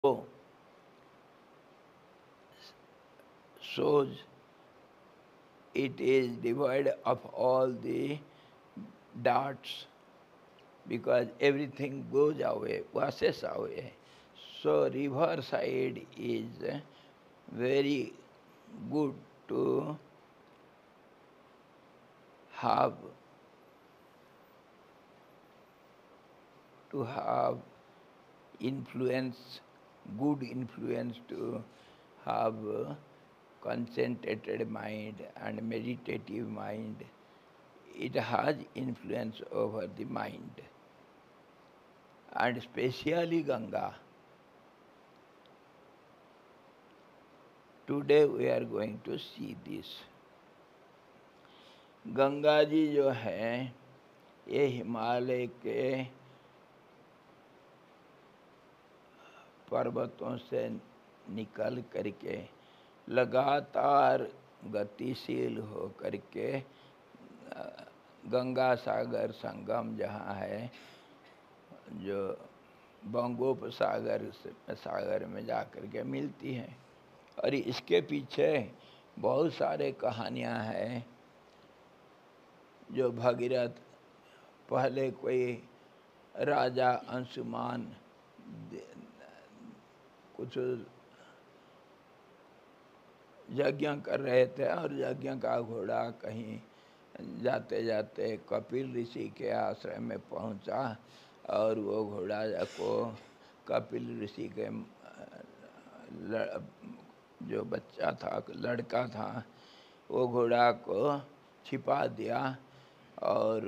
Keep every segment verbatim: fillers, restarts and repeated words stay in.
So shows it is devoid of all the darts because everything goes away, washes away. So river side is very good to have to have influence, good influence to have uh, concentrated mind and meditative mind. It has influence over the mind. And especially Ganga. Today we are going to see this. Ganga ji जो है ये हिमालय के पर्वतों से निकल करके लगातार गतिशील हो करके गंगा सागर संगम जहाँ है जो बंगोपसागर सागर में जा कर के मिलती है। और इसके पीछे बहुत सारे कहानियाँ हैं जो भगीरथ पहले कोई राजा अंशुमान कुछ यज्ञ कर रहे थे और यज्ञ का घोड़ा कहीं जाते जाते कपिल ऋषि के आश्रम में पहुंचा और वो घोड़ा को कपिल ऋषि के जो बच्चा था लड़का था वो घोड़ा को छिपा दिया और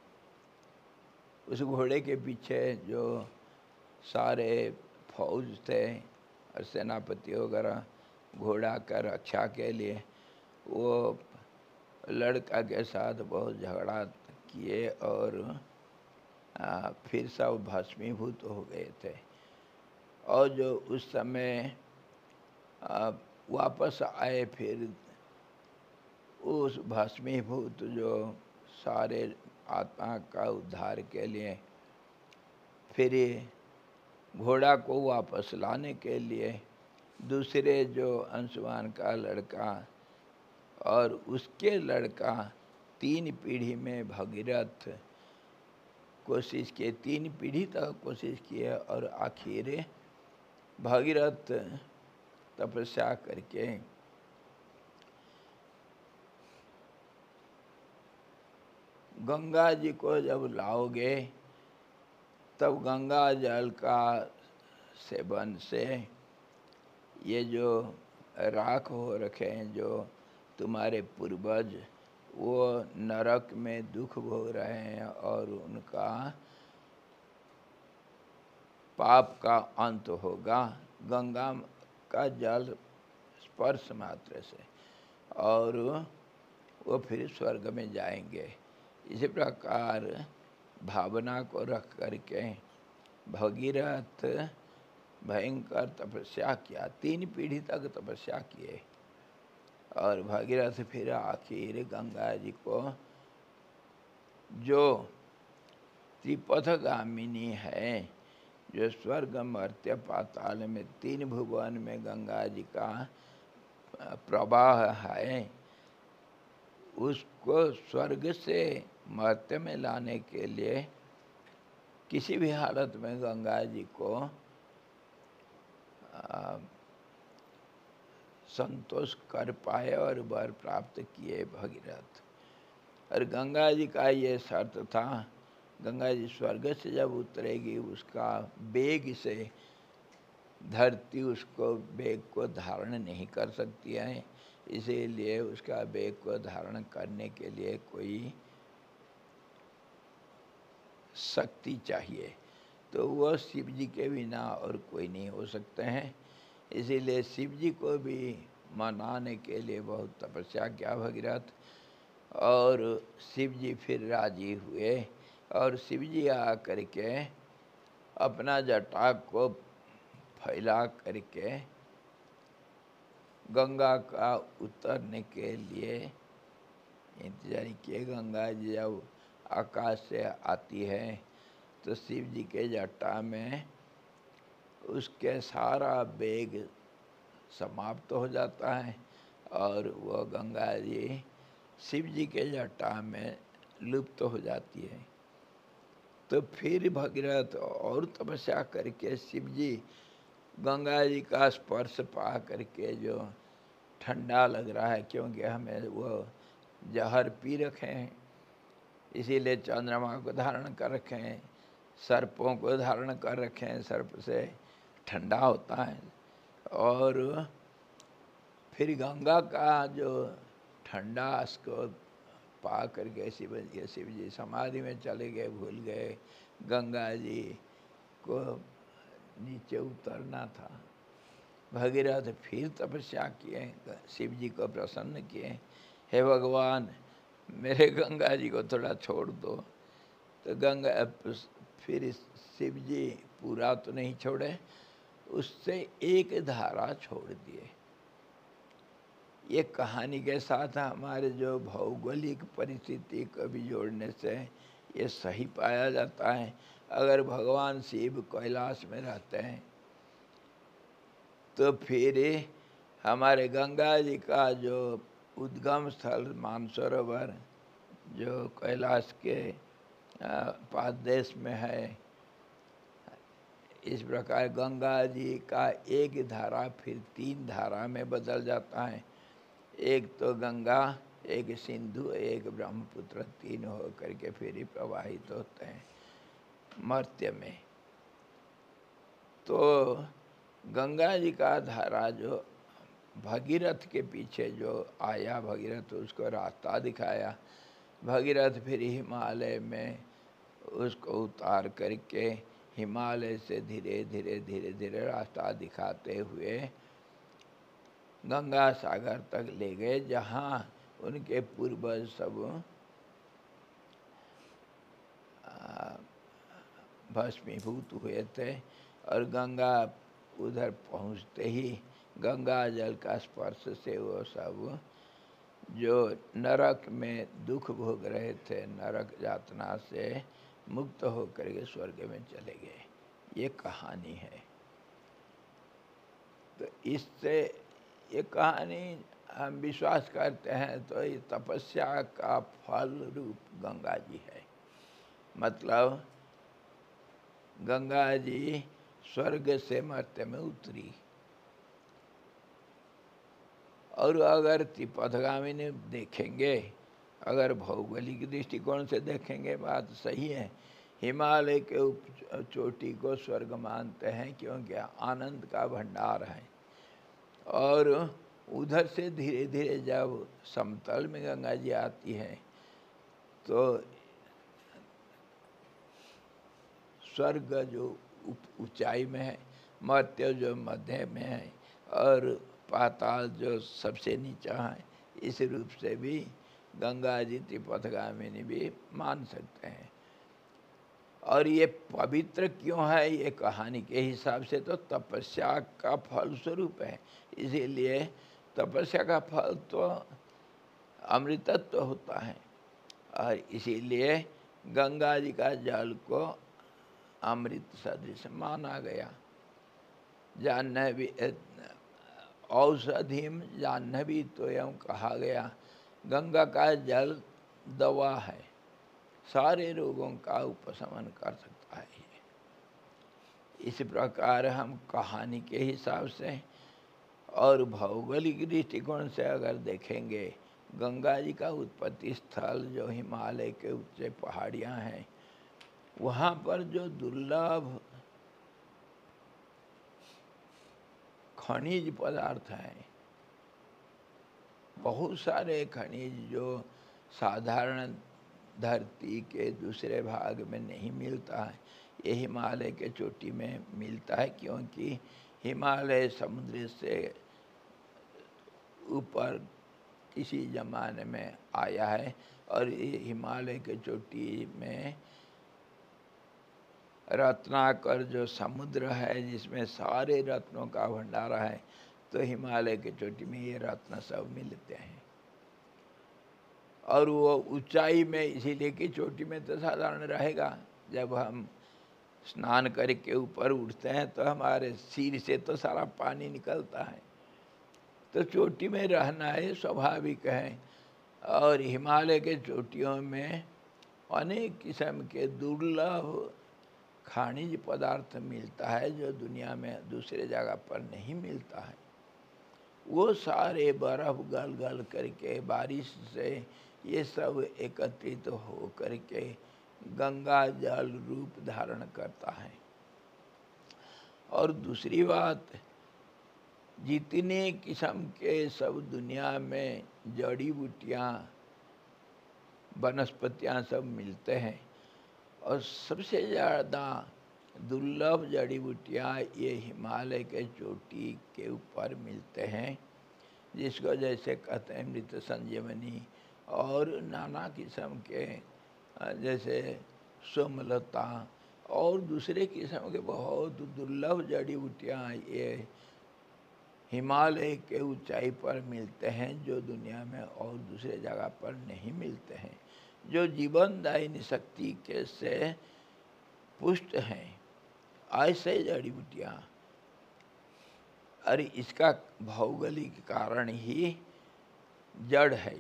उस घोड़े के पीछे जो सारे फौज थे और सेनापति वगैरह घोड़ा का रक्षा के लिए वो लड़का के साथ बहुत झगड़ा किए और आ, फिर सब भस्मीभूत हो गए थे। और जो उस समय आ, वापस आए फिर उस भस्मीभूत जो सारे आत्मा का उद्धार के लिए फिर घोड़ा को वापस लाने के लिए दूसरे जो अंशुमान का लड़का और उसके लड़का तीन पीढ़ी में भगीरथ कोशिश किए, तीन पीढ़ी तक कोशिश किए और आखिर भगीरथ तपस्या करके गंगा जी को जब लाओगे तब गंगा जल का सेवन से ये जो राख हो रखे हैं जो तुम्हारे पूर्वज वो नरक में दुख भोग रहे हैं और उनका पाप का अंत होगा गंगा का जल स्पर्श मात्र से और वो फिर स्वर्ग में जाएंगे। इसी प्रकार भावना को रख करके भगीरथ भयंकर तपस्या किया, तीन पीढ़ी तक तपस्या किए और भगीरथ फिर आखिर गंगा जी को जो त्रिपथगामिनी है जो स्वर्ग मर्त्य पाताल में तीन भुवन में गंगा जी का प्रवाह है उसको स्वर्ग से मर्त्य में लाने के लिए किसी भी हालत में गंगा जी को आ, संतोष कर पाए और वर प्राप्त किए भगीरथ। और गंगा जी का ये शर्त था गंगा जी स्वर्ग से जब उतरेगी उसका वेग से धरती उसको वेग को धारण नहीं कर सकती है, इसीलिए उसका वेग को धारण करने के लिए कोई शक्ति चाहिए, तो वह शिव जी के बिना और कोई नहीं हो सकते हैं। इसीलिए शिव जी को भी मनाने के लिए बहुत तपस्या किया भगीरथ और शिव जी फिर राजी हुए और शिव जी आ करके अपना जटा को फैला करके गंगा का उतरने के लिए इंतजार किए। गंगा जी जब आकाश से आती है तो शिव जी के जटा में उसके सारा वेग समाप्त हो जाता है और वह गंगा जी शिव जी के जटा में लुप्त हो जाती है। तो फिर भगीरथ और तपस्या करके शिव जी गंगा जी का स्पर्श पा करके जो ठंडा लग रहा है, क्योंकि हमें वो जहर पी रखे हैं, इसीलिए चंद्रमा को धारण कर रखे हैं, सर्पों को धारण कर रखे हैं, सर्प से ठंडा होता है। और फिर गंगा का जो ठंडा उसको पा करके शिव जी शिव जी समाधि में चले गए, भूल गए गंगा जी को नीचे उतरना था। भगीरथ फिर तपस्या किए, शिव जी को प्रसन्न किए, हे भगवान मेरे गंगा जी को थोड़ा छोड़ दो। तो गंगा फिर शिव जी पूरा तो नहीं छोड़े, उससे एक धारा छोड़ दिए। ये कहानी के साथ हमारे जो भौगोलिक परिस्थिति को भी जोड़ने से ये सही पाया जाता है। अगर भगवान शिव कैलाश में रहते हैं तो फिर हमारे गंगा जी का जो उद्गम स्थल मानसरोवर जो कैलाश के पाददेश में है, इस प्रकार गंगा जी का एक धारा फिर तीन धारा में बदल जाता है। एक तो गंगा, एक सिंधु, एक ब्रह्मपुत्र, तीन हो करके फिर ही प्रवाहित होते हैं मर्त्य में। तो गंगा जी का धारा जो भगीरथ के पीछे जो आया, भगीरथ उसको रास्ता दिखाया। भगीरथ फिर हिमालय में उसको उतार करके हिमालय से धीरे धीरे धीरे धीरे रास्ता दिखाते हुए गंगा सागर तक ले गए, जहाँ उनके पूर्वज सब भस्मीभूत हुए थे। और गंगा उधर पहुँचते ही गंगा जल का स्पर्श से वो सब जो नरक में दुख भोग रहे थे, नरक यातना से मुक्त होकर के स्वर्ग में चले गए। ये कहानी है। तो इससे ये कहानी हम विश्वास करते हैं तो ये तपस्या का फल रूप गंगा जी है। मतलब गंगा जी स्वर्ग से मर्त्य में उतरी। और अगर तिपथगामी ने देखेंगे, अगर भौगोलिक दृष्टिकोण से देखेंगे, बात सही है। हिमालय के चोटी को स्वर्ग मानते हैं क्योंकि आनंद का भंडार है। और उधर से धीरे धीरे जब समतल में गंगा जी आती है तो स्वर्ग जो ऊंचाई में है, मर्त्य जो मध्य में है और पाताल जो सबसे नीचा है, इस रूप से भी गंगा जी तिपथगामिनी भी मान सकते हैं। और ये पवित्र क्यों है, ये कहानी के हिसाब से तो तपस्या का फल स्वरूप है। इसीलिए तपस्या का फल तो अमृतत्व होता है और इसीलिए गंगा जी का जल को अमृत सदृश माना गया। जाह्नवी औषधिम जाह्नवी तो एवं कहा गया, गंगा का जल दवा है, सारे रोगों का उपशमन कर सकता है। इस प्रकार हम कहानी के हिसाब से और भौगोलिक दृष्टिकोण से अगर देखेंगे, गंगा जी का उत्पत्ति स्थल जो हिमालय के ऊंचे पहाड़ियाँ हैं, वहाँ पर जो दुर्लभ खनिज पदार्थ हैं, बहुत सारे खनिज जो साधारण धरती के दूसरे भाग में नहीं मिलता है, ये हिमालय के चोटी में मिलता है। क्योंकि हिमालय समुद्र से ऊपर किसी ज़माने में आया है और ये हिमालय के चोटी में रत्नाकर जो समुद्र है जिसमें सारे रत्नों का भंडारा है, तो हिमालय के चोटी में ये रत्न सब मिलते हैं। और वो ऊंचाई में इसीलिए कि चोटी में तो साधारण रहेगा, जब हम स्नान करके ऊपर उठते हैं तो हमारे सिर से तो सारा पानी निकलता है। तो चोटी में रहना है स्वाभाविक है। और हिमालय के चोटियों में अनेक किस्म के दुर्लभ खनिज पदार्थ मिलता है जो दुनिया में दूसरे जगह पर नहीं मिलता है। वो सारे बर्फ गल गल करके बारिश से ये सब एकत्रित हो करके गंगा जल रूप धारण करता है। और दूसरी बात, जितने किस्म के सब दुनिया में जड़ी बूटियाँ वनस्पतियाँ सब मिलते हैं, और सबसे ज़्यादा दुर्लभ जड़ी बूटियाँ ये हिमालय के चोटी के ऊपर मिलते हैं, जिसको जैसे कहते हैं मृत संजीवनी, और नाना किस्म के जैसे सोमलता और दूसरे किस्म के बहुत दुर्लभ जड़ी बूटियाँ ये हिमालय के ऊंचाई पर मिलते हैं, जो दुनिया में और दूसरे जगह पर नहीं मिलते हैं, जो जीवनदायिनी शक्ति के से पुष्ट हैं। ऐसे जड़ी बूटियाँ, अरे इसका भौगोलिक कारण ही जड़ है।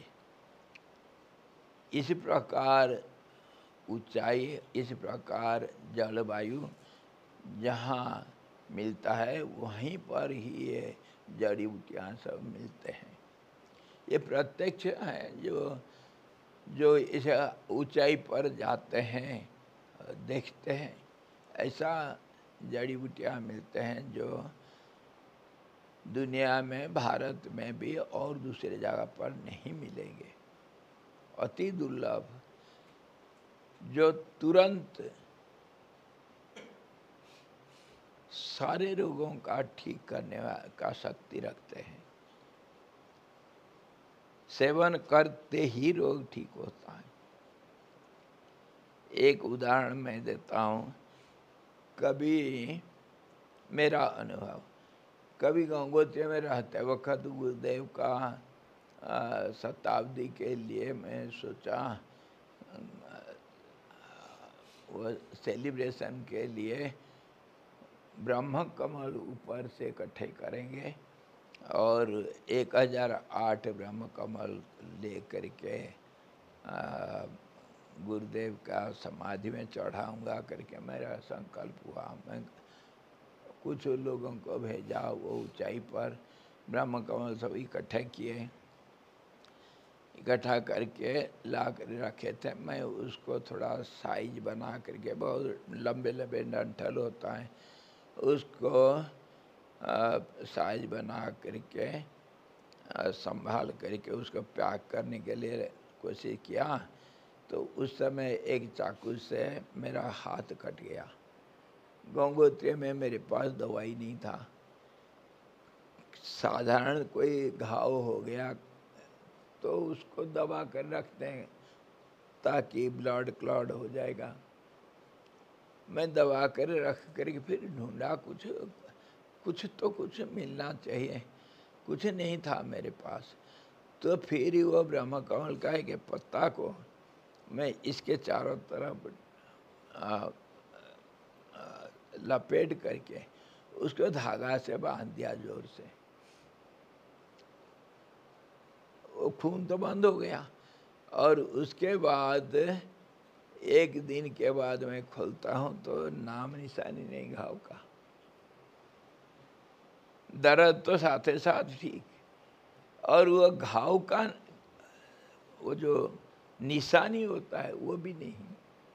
इस प्रकार ऊंचाई, इस प्रकार जलवायु जहाँ मिलता है वहीं पर ही ये जड़ी बूटियाँ सब मिलते हैं। ये प्रत्यक्ष है, जो जो इस ऊंचाई पर जाते हैं देखते हैं, ऐसा जड़ी बूटियाँ मिलते हैं जो दुनिया में, भारत में भी और दूसरे जगह पर नहीं मिलेंगे। अति दुर्लभ, जो तुरंत सारे रोगों का ठीक करने का शक्ति रखते हैं। सेवन करते ही रोग ठीक होता है। एक उदाहरण मैं देता हूँ। कभी मेरा अनुभव, कभी गंगोत्री में रहते वक्त गुरुदेव का आ, शताब्दी के लिए मैं सोचा वो सेलिब्रेशन के लिए ब्रह्म कमल ऊपर से इकट्ठे करेंगे और एक हज़ार आठ ब्रह्म कमल ले करके गुरुदेव का समाधि में चढ़ाऊंगा करके मेरा संकल्प हुआ। मैं कुछ लोगों को भेजा, वो ऊंचाई पर ब्रह्म कमल सब इकट्ठे किए, इकट्ठा करके ला कर रखे थे। मैं उसको थोड़ा साइज बना करके, बहुत लंबे लंबे डंठल होता है, उसको साइज बना करके संभाल करके उसको पैक करने के लिए कोशिश किया। तो उस समय एक चाकू से मेरा हाथ कट गया। गंगोत्री में मेरे पास दवाई नहीं था। साधारण कोई घाव हो गया तो उसको दबा कर रखते हैं ताकि ब्लड क्लॉट हो जाएगा। मैं दबा कर रख कर फिर ढूंढा, कुछ कुछ तो कुछ मिलना चाहिए, कुछ नहीं था मेरे पास। तो फिर वो ब्रह्म कमल का एक पत्ता को मैं इसके चारों तरफ आ, आ, लपेट करके उसको धागा से बांध दिया जोर से। वो खून तो बंद हो गया। और उसके बाद एक दिन के बाद मैं खोलता हूँ तो नाम निशानी नहीं घाव का। दर्द तो साथ साथ ठीक, और वो घाव का वो जो निशानी होता है वो भी नहीं।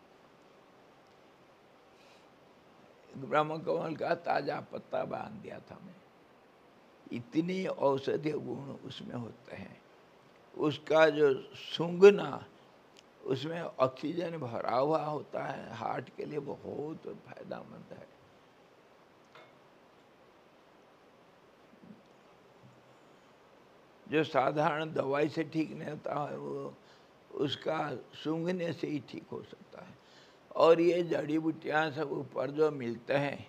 ब्रह्म कमल का ताजा पत्ता बांध दिया था मैं। इतनी औषधीय गुण उसमें होते हैं। उसका जो सूंघना, उसमें ऑक्सीजन भरा हुआ होता है, हार्ट के लिए बहुत फायदेमंद है। जो साधारण दवाई से ठीक नहीं होता है वो उसका सूंघने से ही ठीक हो सकता है। और ये जड़ी बूटियाँ सब ऊपर जो मिलते हैं,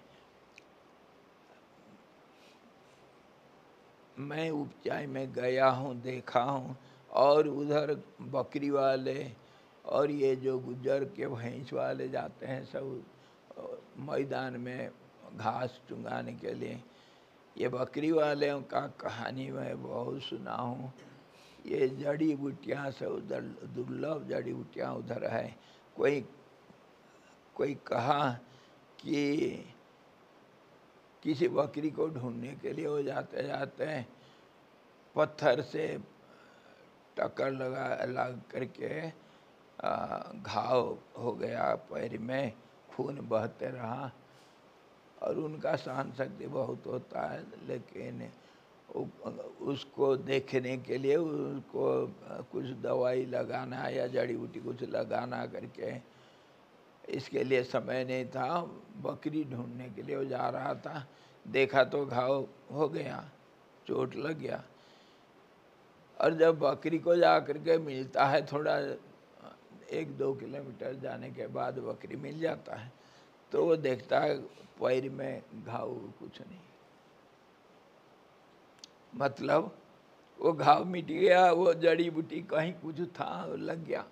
मैं ऊंचाई में गया हूँ, देखा हूँ, और उधर बकरी वाले और ये जो गुज्जर के भैंस वाले जाते हैं सब मैदान में घास चुंगाने के लिए। ये बकरी वालों का कहानी मैं बहुत सुना हूँ। ये जड़ी बूटियाँ से उधर दुर्लभ जड़ी बूटियाँ उधर है। कोई कोई कहा कि किसी बकरी को ढूंढने के लिए वो जाते जाते पत्थर से टक्कर लगा लग करके घाव हो गया, पैर में खून बहते रहा। और उनका सहन शक्ति बहुत होता है, लेकिन उसको देखने के लिए उसको कुछ दवाई लगाना या जड़ी बूटी कुछ लगाना करके, इसके लिए समय नहीं था। बकरी ढूंढने के लिए वो जा रहा था, देखा तो घाव हो गया, चोट लग गया। और जब बकरी को जा करके मिलता है, थोड़ा एक दो किलोमीटर जाने के बाद बकरी मिल जाता है, तो वो देखता है पैर में घाव कुछ नहीं, मतलब वो घाव मिट गया, वो जड़ी बूटी कहीं कुछ था लग गया।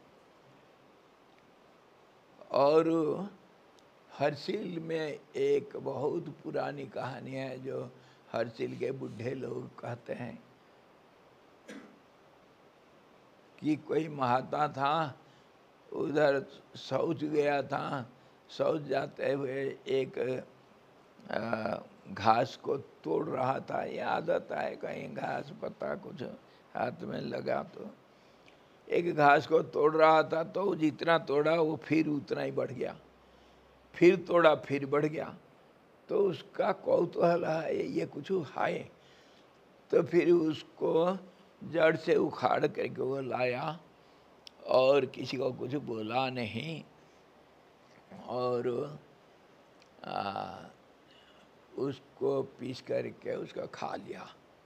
और हर्षिल में एक बहुत पुरानी कहानी है जो हर्षिल के बूढ़े लोग कहते हैं कि कोई महात्मा था, उधर शौच गया था, शौच जाते हुए एक घास को तोड़ रहा था। ये आदत है, कहीं घास पत्ता कुछ हाथ में लगा तो एक घास को तोड़ रहा था, तो जितना तोड़ा वो फिर उतना ही बढ़ गया, फिर तोड़ा फिर बढ़ गया। तो उसका कौतूहल है ये कुछ है, तो फिर उसको जड़ से उखाड़ करके वो लाया और किसी को कुछ बोला नहीं, और आ, उसको पीस करके उसका खा लिया।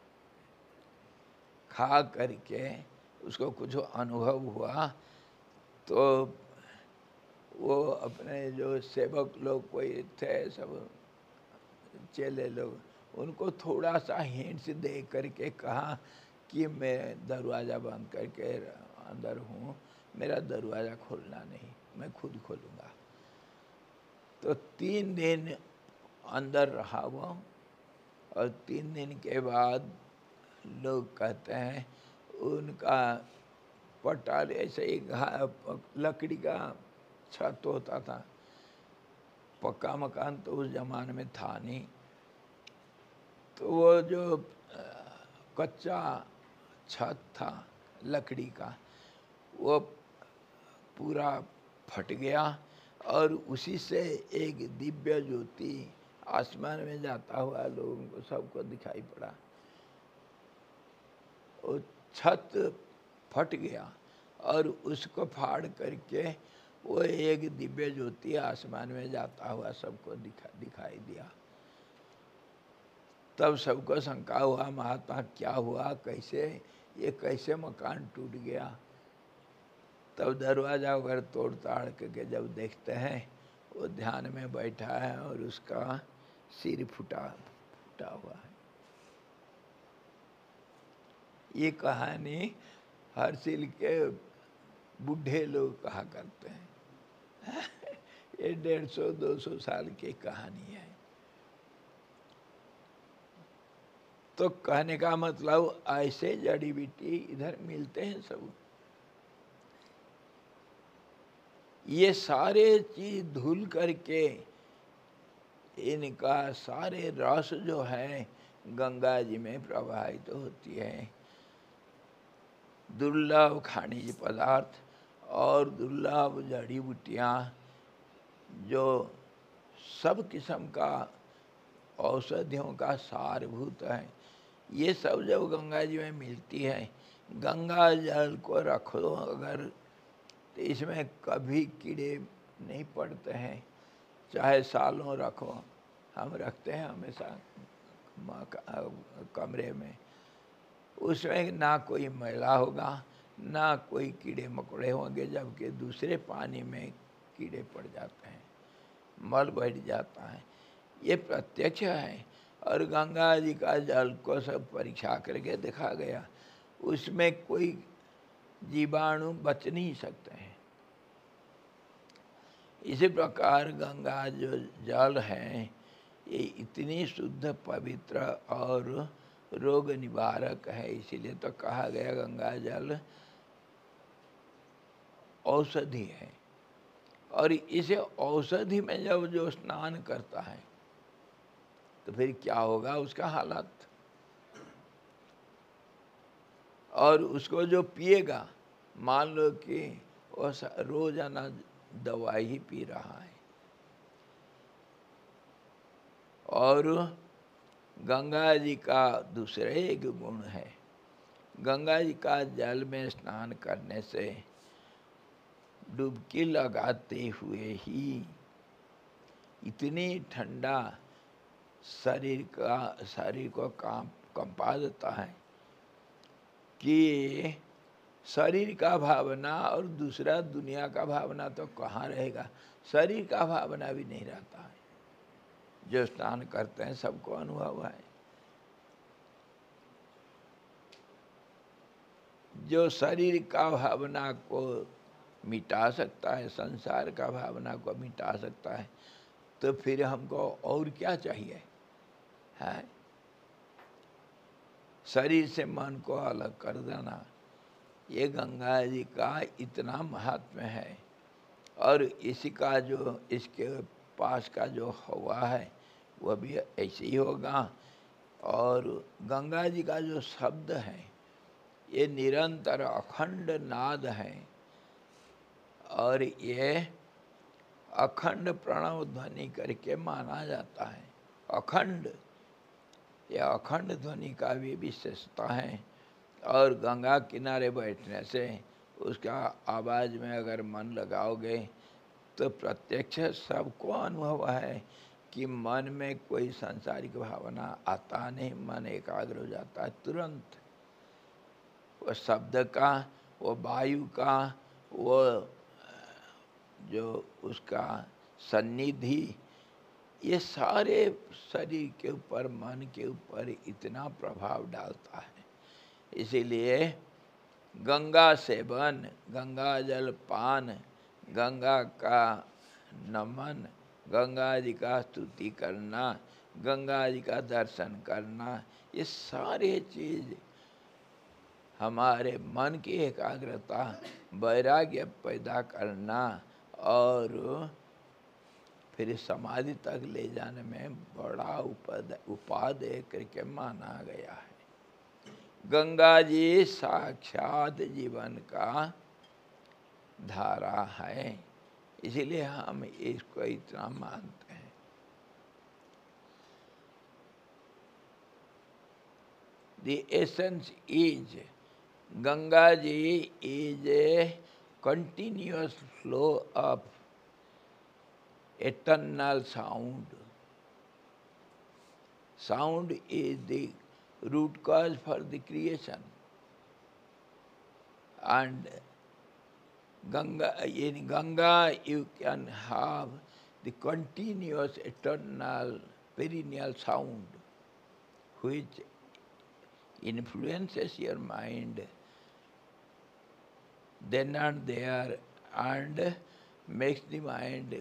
खा करके उसको कुछ अनुभव हुआ, तो वो अपने जो सेवक लोग कोई थे, सब चेले लोग, उनको थोड़ा सा हिंट्स दे करके कहा कि मैं दरवाज़ा बंद करके अंदर हूँ, मेरा दरवाज़ा खोलना नहीं, मैं खुद खोलूँगा। तो तीन दिन अंदर रहा वो, और तीन दिन के बाद लोग कहते हैं उनका पटाल ऐसे ही लकड़ी का छत होता था, पक्का मकान तो उस जमाने में था नहीं। तो वो जो कच्चा छत था लकड़ी का, वो पूरा फट गया, और उसी से एक दिव्य ज्योति आसमान में जाता हुआ लोगों को सबको दिखाई पड़ा। वो छत फट गया और उसको फाड़ करके वो एक दिव्य ज्योति आसमान में जाता हुआ सबको दिखा दिखाई दिया। तब सबको शंका हुआ, महात्मा क्या हुआ, कैसे ये कैसे मकान टूट गया। तब दरवाज़ा वगैरह तोड़ ताड़ करके जब देखते हैं, वो ध्यान में बैठा है और उसका सिर फुटा फुटा हुआ है। ये कहानी हर्षिल के बूढ़े लोग कहा करते हैं। ये डेढ़ सौ दो सौ साल की कहानी है। तो कहने का मतलब ऐसे जड़ी बूटी इधर मिलते हैं सब। ये सारे चीज धुल करके इनका सारे रस जो है गंगा जी में प्रवाहित तो होती है। दुर्लभ खनिज पदार्थ और दुर्लभ जड़ी बूटियाँ जो सब किस्म का औषधियों का सारभूत है, ये सब जब गंगा जी में मिलती है, गंगा जल को रख दो अगर, तो इसमें कभी कीड़े नहीं पड़ते हैं, चाहे सालों रखो। हम रखते हैं हमेशा कमरे में, उसमें ना कोई मैला होगा, ना कोई कीड़े मकोड़े होंगे, जबकि दूसरे पानी में कीड़े पड़ जाते हैं, मल बैठ जाता है। ये प्रत्यक्ष है। और गंगा जी का जल को सब परीक्षा करके देखा गया, उसमें कोई जीवाणु बच नहीं सकते हैं। इसी प्रकार गंगा जो जल है ये इतनी शुद्ध पवित्र और रोग निवारक है, इसीलिए तो कहा गया गंगा जल औषधि है। और इसे औषधि में जब जो स्नान करता है तो फिर क्या होगा उसका हालत, और उसको जो पिएगा, मान लो कि वो रोजाना दवाई ही पी रहा है। और गंगा जी का दूसरा एक गुण है, गंगा जी का जल में स्नान करने से डुबकी लगाते हुए ही इतनी ठंडा शरीर का शरीर को काम कंपा देता है कि शरीर का भावना और दूसरा दुनिया का भावना तो कहाँ रहेगा, शरीर का भावना भी नहीं रहता है। जो स्नान करते हैं सबको अनुभव है। जो शरीर का भावना को मिटा सकता है, संसार का भावना को मिटा सकता है, तो फिर हमको और क्या चाहिए है। शरीर से मन को अलग कर देना, ये गंगा जी का इतना महात्म्य है। और इसी का जो इसके पास का जो हवा है वह भी ऐसे ही होगा। और गंगा जी का जो शब्द है ये निरंतर अखंड नाद है, और ये अखंड प्रणव ध्वनि करके माना जाता है। अखंड, ये अखंड ध्वनि का भी विशेषता है। और गंगा किनारे बैठने से उसका आवाज़ में अगर मन लगाओगे तो प्रत्यक्ष सबको अनुभव है कि मन में कोई सांसारिक भावना आता नहीं, मन एकाग्र हो जाता है तुरंत। वो शब्द का, वो वायु का, वो जो उसका सन्निधि, ये सारे शरीर के ऊपर, मन के ऊपर इतना प्रभाव डालता है। इसीलिए गंगा सेवन, गंगा जल पान, गंगा का नमन, गंगा जी का स्तुति करना, गंगा जी का दर्शन करना, ये सारे चीज़ हमारे मन की एकाग्रता, वैराग्य पैदा करना और फिर समाधि तक ले जाने में बड़ा उपादेय करके माना गया है। गंगा जी साक्षात जीवन का धारा है, इसीलिए हम इसको इतना मानते हैं। The essence is, Ganga ji is a continuous flow of eternal sound. Sound is the root cause for the creation. And Ganga, in Ganga you can have the continuous, eternal, perennial sound which influences your mind then and there and makes the mind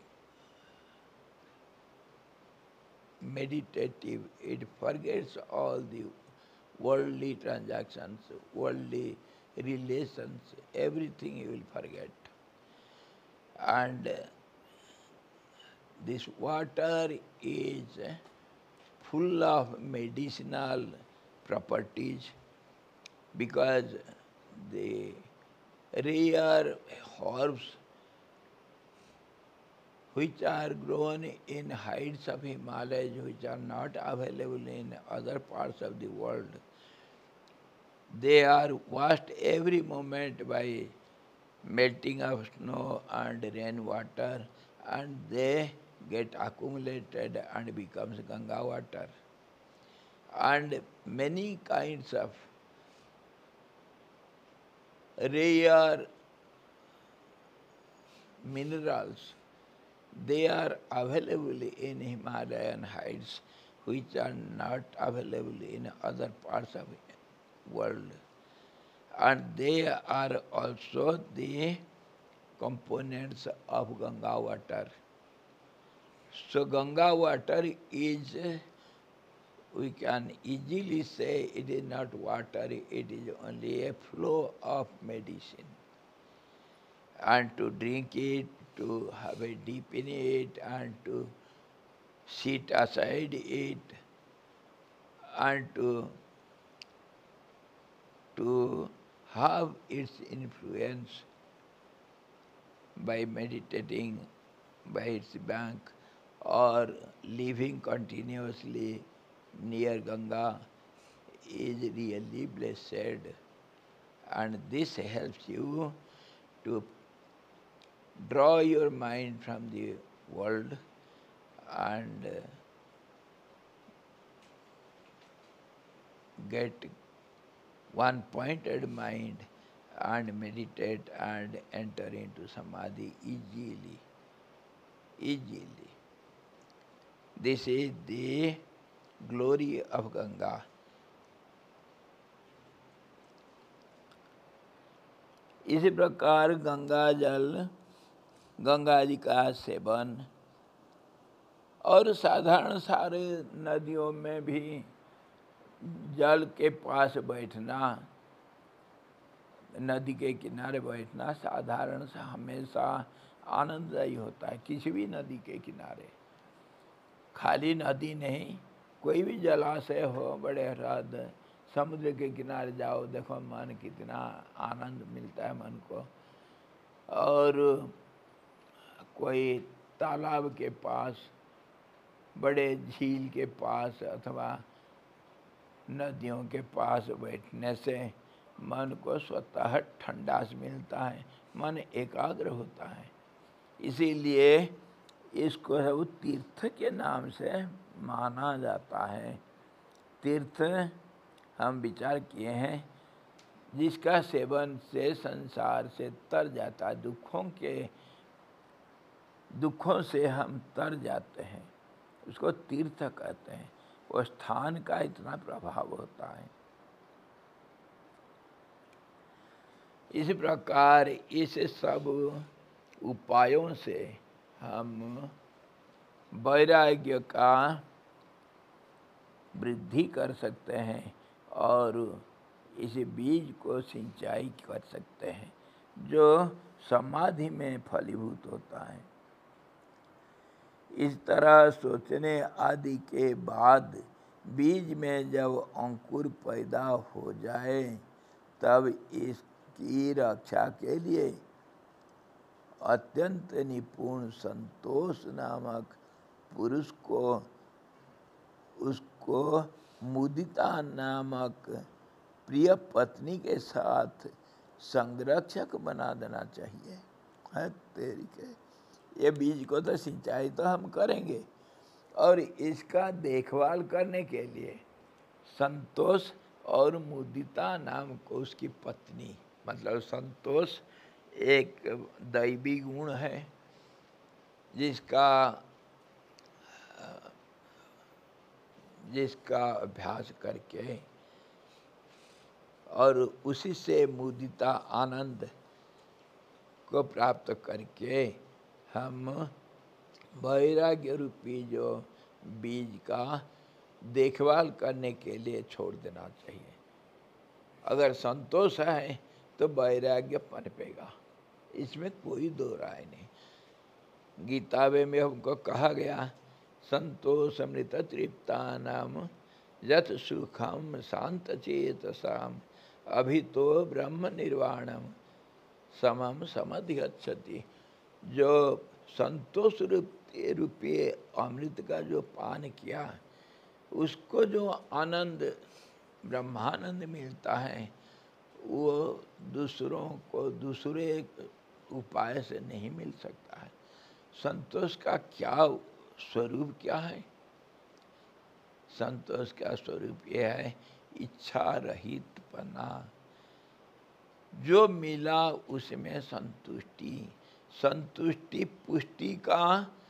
meditative. It forgets all the worldly transactions, worldly relations, everything you will forget. And this water is full of medicinal properties because the rare herbs which are grown in heights of Himalayas, which are not available in other parts of the world, they are washed every moment by melting of snow and rainwater, and they get accumulated and becomes Ganga water. And many kinds of rare minerals, they are available in Himalayan heights, which are not available in other parts of the world. And they are also the components of Ganga water. So Ganga water is, we can easily say it is not water, it is only a flow of medicine. And to drink it, to have a dip in it, and to sit aside it, and to, to have its influence by meditating by its bank or living continuously near Ganga is really blessed. And this helps you to draw your mind from the world and uh, get one pointed mind and meditate and enter into samadhi easily. Easily. This is the glory of Ganga. इसी प्रकार गंगा जल, गंगा जी का seven और साधारण सारे नदियों में भी जल के पास बैठना, नदी के किनारे बैठना साधारण सा हमेशा आनंददायी होता है। किसी भी नदी के किनारे, खाली नदी नहीं, कोई भी जलाशय हो, बड़े हृद समुद्र के किनारे जाओ, देखो मन कितना आनंद मिलता है मन को। और कोई तालाब के पास, बड़े झील के पास अथवा नदियों के पास बैठने से मन को स्वतः ठंडास मिलता है, मन एकाग्र होता है। इसीलिए इसको सब तीर्थ के नाम से माना जाता है। तीर्थ हम विचार किए हैं, जिसका सेवन से संसार से तर जाता है, दुखों के दुखों से हम तर जाते हैं, उसको तीर्थ कहते हैं। वो स्थान का इतना प्रभाव होता है। इस प्रकार इस सब उपायों से हम वैराग्य का वृद्धि कर सकते हैं और इस बीज को सिंचाई कर सकते हैं जो समाधि में फलीभूत होता है। इस तरह सोचने आदि के बाद बीज में जब अंकुर पैदा हो जाए तब इसकी रक्षा के लिए अत्यंत निपुण संतोष नामक पुरुष को उसको मुदिता नामक प्रिय पत्नी के साथ संरक्षक बना देना चाहिए। है तेरी के ये बीज को तो सिंचाई तो हम करेंगे और इसका देखभाल करने के लिए संतोष और मुदिता नाम को उसकी पत्नी, मतलब संतोष एक दैवी गुण है जिसका जिसका अभ्यास करके और उसी से मुदिता आनंद को प्राप्त करके हम वैराग्य रूपी जो बीज का देखभाल करने के लिए छोड़ देना चाहिए। अगर संतोष है तो वैराग्य पनपेगा, इसमें कोई दो राय नहीं। गीता में हमको कहा गया संतोष अमृत तृप्तानाम यत सुखम शांत चेतसाम अभितो ब्रह्म निर्वाणम समम समधिगच्छति। जो संतोष रूपी अमृत का जो पान किया उसको जो आनंद ब्रह्मानंद मिलता है वो दूसरों को दूसरे उपाय से नहीं मिल सकता है। संतोष का क्या स्वरूप क्या है? संतोष का स्वरूप यह है इच्छा रहित पना। जो मिला उसमें संतुष्टि, संतुष्टि पुष्टि का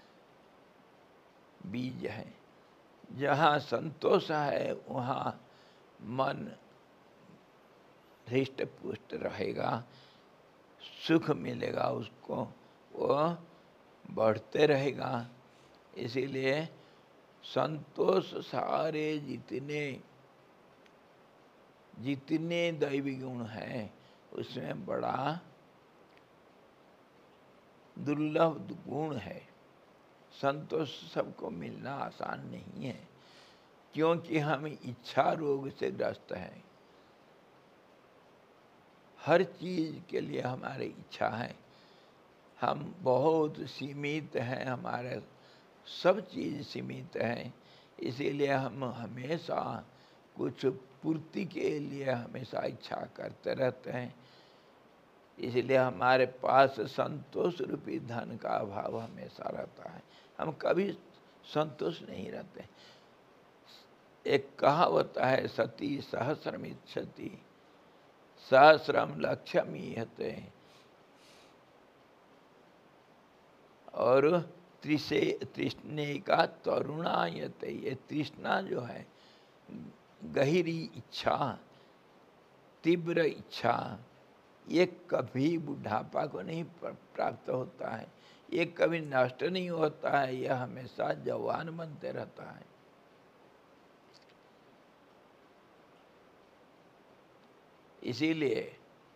बीज है। जहाँ संतोष है वहाँ मन हृष्ट पुष्ट रहेगा सुख मिलेगा उसको, वो बढ़ते रहेगा। इसीलिए संतोष सारे जितने जितने दैवी गुण हैं उसमें बड़ा दुर्लभ गुण है। संतोष सबको मिलना आसान नहीं है, क्योंकि हम इच्छा रोग से ग्रस्त हैं। हर चीज़ के लिए हमारी इच्छा है, हम बहुत सीमित हैं, हमारे सब चीज़ सीमित हैं। इसीलिए हम हमेशा कुछ पूर्ति के लिए हमेशा इच्छा करते रहते हैं। इसलिए हमारे पास संतोष रूपी धन का अभाव हमेशा रहता है, हम कभी संतोष नहीं रहते। एक कहावत है, सती सहस्रम इच्छति सहस्रम लक्ष्यम ईहते, और त्रिसे तृष्णे का तरुणायते। ये तृष्णा जो है, गहरी इच्छा, तीव्र इच्छा, ये कभी बुढ़ापा को नहीं प्राप्त होता है, ये कभी नष्ट नहीं होता है, यह हमेशा जवान बनते रहता है। इसीलिए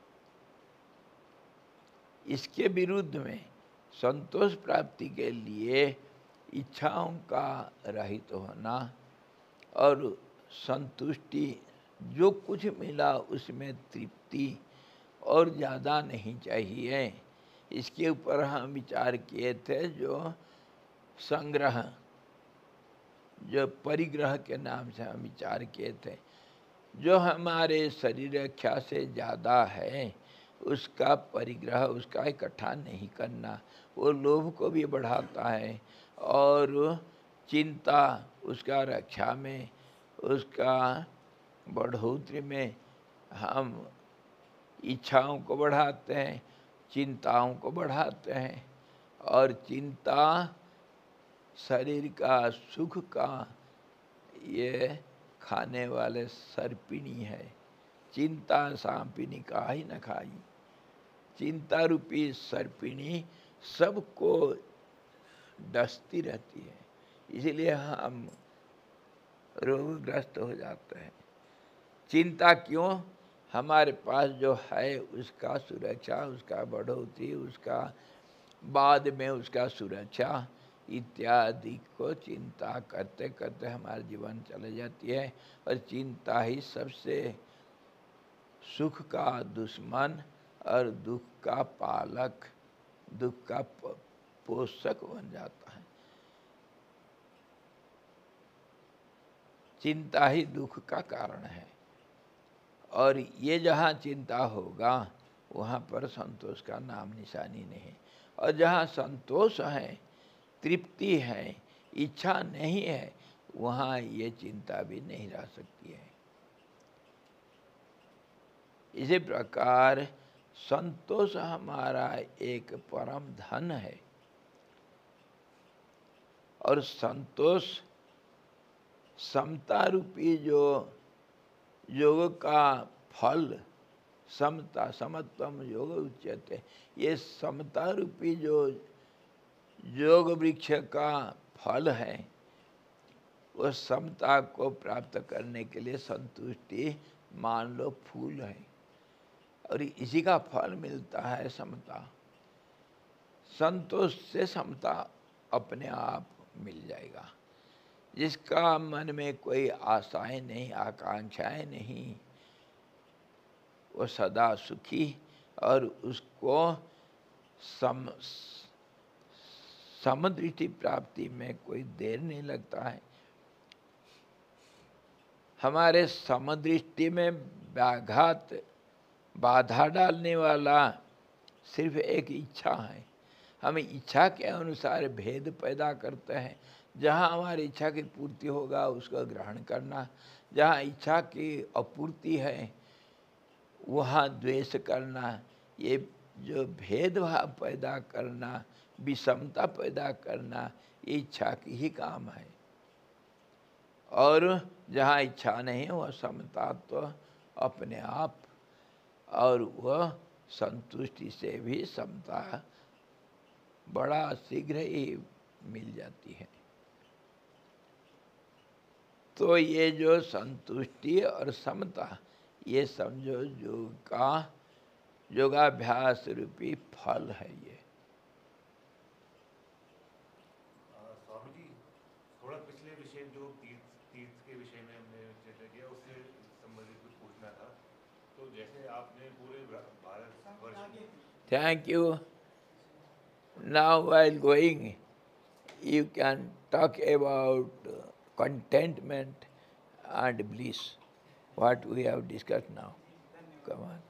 इसके विरुद्ध में संतोष प्राप्ति के लिए इच्छाओं का रहित होना और संतुष्टि, जो कुछ मिला उसमें तृप्ति और ज़्यादा नहीं चाहिए। इसके ऊपर हम विचार किए थे, जो संग्रह, जो परिग्रह के नाम से हम विचार किए थे। जो हमारे शरीर इच्छा से ज़्यादा है उसका परिग्रह, उसका इकट्ठा नहीं करना, वो लोभ को भी बढ़ाता है और चिंता उसका रक्षा में, उसका बढ़ोतरी में हम इच्छाओं को बढ़ाते हैं, चिंताओं को बढ़ाते हैं। और चिंता शरीर का सुख का ये खाने वाले सर्पिणी है। चिंता सांपिनी का ही न खाई। चिंता रूपी सर्पिणी सबको डसती रहती है, इसीलिए हम रोगग्रस्त हो जाते हैं। चिंता क्यों? हमारे पास जो है उसका सुरक्षा, उसका बढ़ोतरी, उसका बाद में उसका सुरक्षा इत्यादि को चिंता करते करते हमारा जीवन चले जाती है। और चिंता ही सबसे सुख का दुश्मन और दुख का पालक, दुख का पोषक बन जाता है। चिंता ही दुख का कारण है, और ये जहाँ चिंता होगा वहाँ पर संतोष का नाम निशानी नहीं। और जहाँ संतोष है, तृप्ति है, इच्छा नहीं है, वहाँ ये चिंता भी नहीं रह सकती है। इसी प्रकार संतोष हमारा एक परम धन है, और संतोष समता रूपी जो योग का फल, समता समत्वम योग उच्यते, ये समता रूपी जो योग वृक्ष का फल है, वो समता को प्राप्त करने के लिए संतुष्टि मान लो फूल है, और इसी का फल मिलता है समता। संतोष से समता अपने आप मिल जाएगा। जिसका मन में कोई आशाएं नहीं, आकांक्षाएं नहीं, वो सदा सुखी, और उसको सम समदृष्टि प्राप्ति में कोई देर नहीं लगता है। हमारे समदृष्टि में व्याघात, बाधा डालने वाला सिर्फ एक इच्छा है। हम इच्छा के अनुसार भेद पैदा करते हैं। जहाँ हमारी इच्छा की पूर्ति होगा उसको ग्रहण करना, जहाँ इच्छा की अपूर्ति है वहाँ द्वेष करना। ये जो भेदभाव पैदा करना, विषमता पैदा करना, ये इच्छा की ही काम है। और जहाँ इच्छा नहीं वह समता तो अपने आप, और वह संतुष्टि से भी समता बड़ा शीघ्र ही मिल जाती है। तो ये जो संतुष्टि और समता, ये समझो योग का योगाभ्यास रूपी फल है। ये स्वामी जी, थोड़ा पिछले विषय जो तीर्थ तीर्थ के विषय में हमने चर्चा किया, उससे संबंधित कुछ पूछना था। तो जैसे आपने पूरे भारत वर्ष, thank you. Now while going, you can talk about contentment and bliss, what we have discussed now. Come on.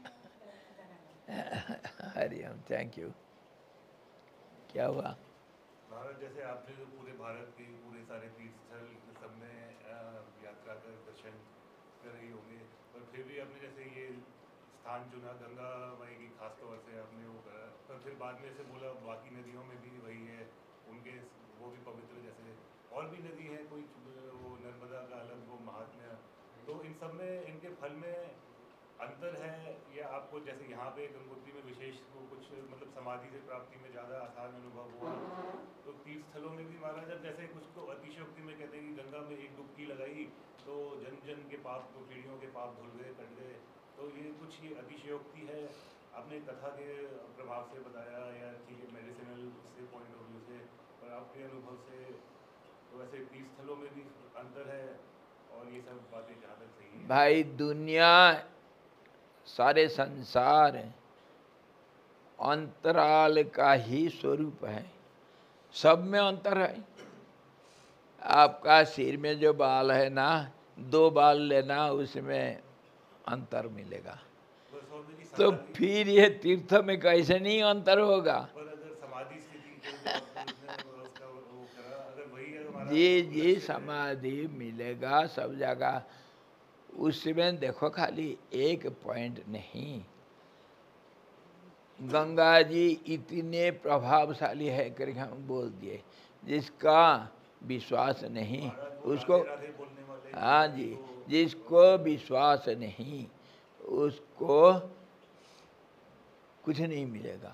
Hariom, thank you. क्या हुआ? महाराज जैसे आपने जो पूरे भारत के पूरे सारे तीर्थ स्थल सब में यात्रा कर दर्शन कर रही होंगे, पर फिर भी आपने जैसे ये स्थान चुना गंगा माई की खास तौर से आपने वो करा, पर फिर बाद में से बोला बाकी नदियों में भी वही है, उनके वो भी पवित्र, जैसे और भी नदी है कोई वो नर्मदा का अलग वो महात्म्य, तो इन सब में इनके फल में अंतर है, या आपको जैसे यहाँ पे गंगोत्री में विशेष को कुछ मतलब समाधि से प्राप्ति में ज़्यादा आसान अनुभव हुआ, तो तीर्थ स्थलों में भी महाराज जब जैसे कुछ तो अतिशयोक्ति में कहते हैं कि गंगा में एक डुबकी लगाई तो जन जन के पाप तो पीढ़ियों के पाप धुल गए कट गए, तो ये कुछ ये अतिशयोक्ति है, आपने कथा के प्रभाव से बताया या ठीक है मेडिसिनल से पॉइंट ऑफ व्यू से, पर आपके अनुभव से तो ऐसे तीर्थ स्थलों में भी अंतर है, और ये सब बातें जहाँ तक सही है। भाई दुनिया सारे संसार अंतराल का ही स्वरूप है, सब में अंतर है। आपका सिर में जो बाल है ना, दो बाल लेना उसमें अंतर मिलेगा, तो फिर ये तीर्थ में कैसे नहीं अंतर होगा? जी जी समाधि मिलेगा सब जगह, उसमें देखो खाली एक पॉइंट नहीं, गंगा जी इतने प्रभावशाली है करके हम बोल दिए, जिसका विश्वास नहीं उसको, हाँ जी, जिसको विश्वास नहीं उसको कुछ नहीं मिलेगा।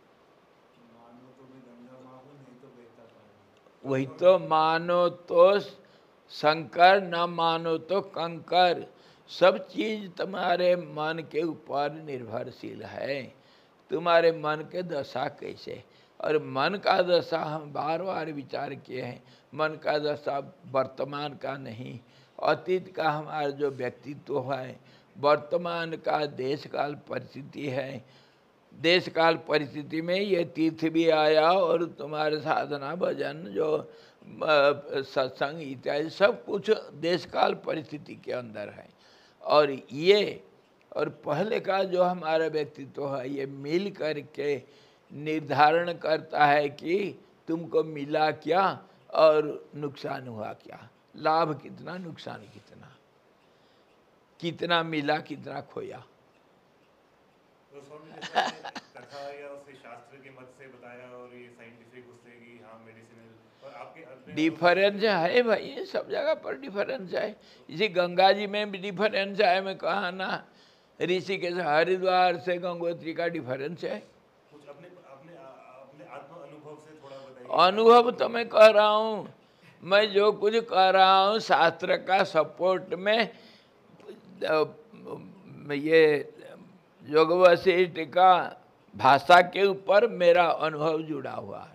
वही तो, मानो तो शंकर न मानो तो कंकर, सब चीज तुम्हारे मन के ऊपर निर्भरशील है, तुम्हारे मन के दशा कैसे, और मन का दशा हम बार बार विचार किए हैं, मन का दशा वर्तमान का नहीं, अतीत का हमारा जो व्यक्तित्व है, वर्तमान का देश काल परिस्थिति है, देश काल परिस्थिति में ये तीर्थ भी आया और तुम्हारे साधना भजन जो सत्संग इत्यादि सब कुछ देश काल परिस्थिति के अंदर है, और ये और पहले का जो हमारा व्यक्तित्व है ये मिल करके निर्धारण करता है कि तुमको मिला क्या और नुकसान हुआ क्या, लाभ कितना नुकसान कितना, कितना मिला कितना खोया। तो स्वामी कथा या उससे शास्त्र के मत से बताया और ये साइंटिफिक उससे कि हाँ मेडिसिनल, और आपके डिफरेंस है भाई, सब जगह पर डिफरेंस है, इसी गंगा जी में भी डिफरेंस है, मैं कहा ना ऋषिकेश हरिद्वार से गंगोत्री का डिफरेंस है। कुछ अपने अपने अपने आत्म अनुभव से थोड़ा बताइए। अनुभव तो मैं कह रहा हूँ, मैं जो कुछ कह रहा हूँ शास्त्र का सपोर्ट में ये योग वशिष्ठ का भाषा के ऊपर मेरा अनुभव जुड़ा हुआ है,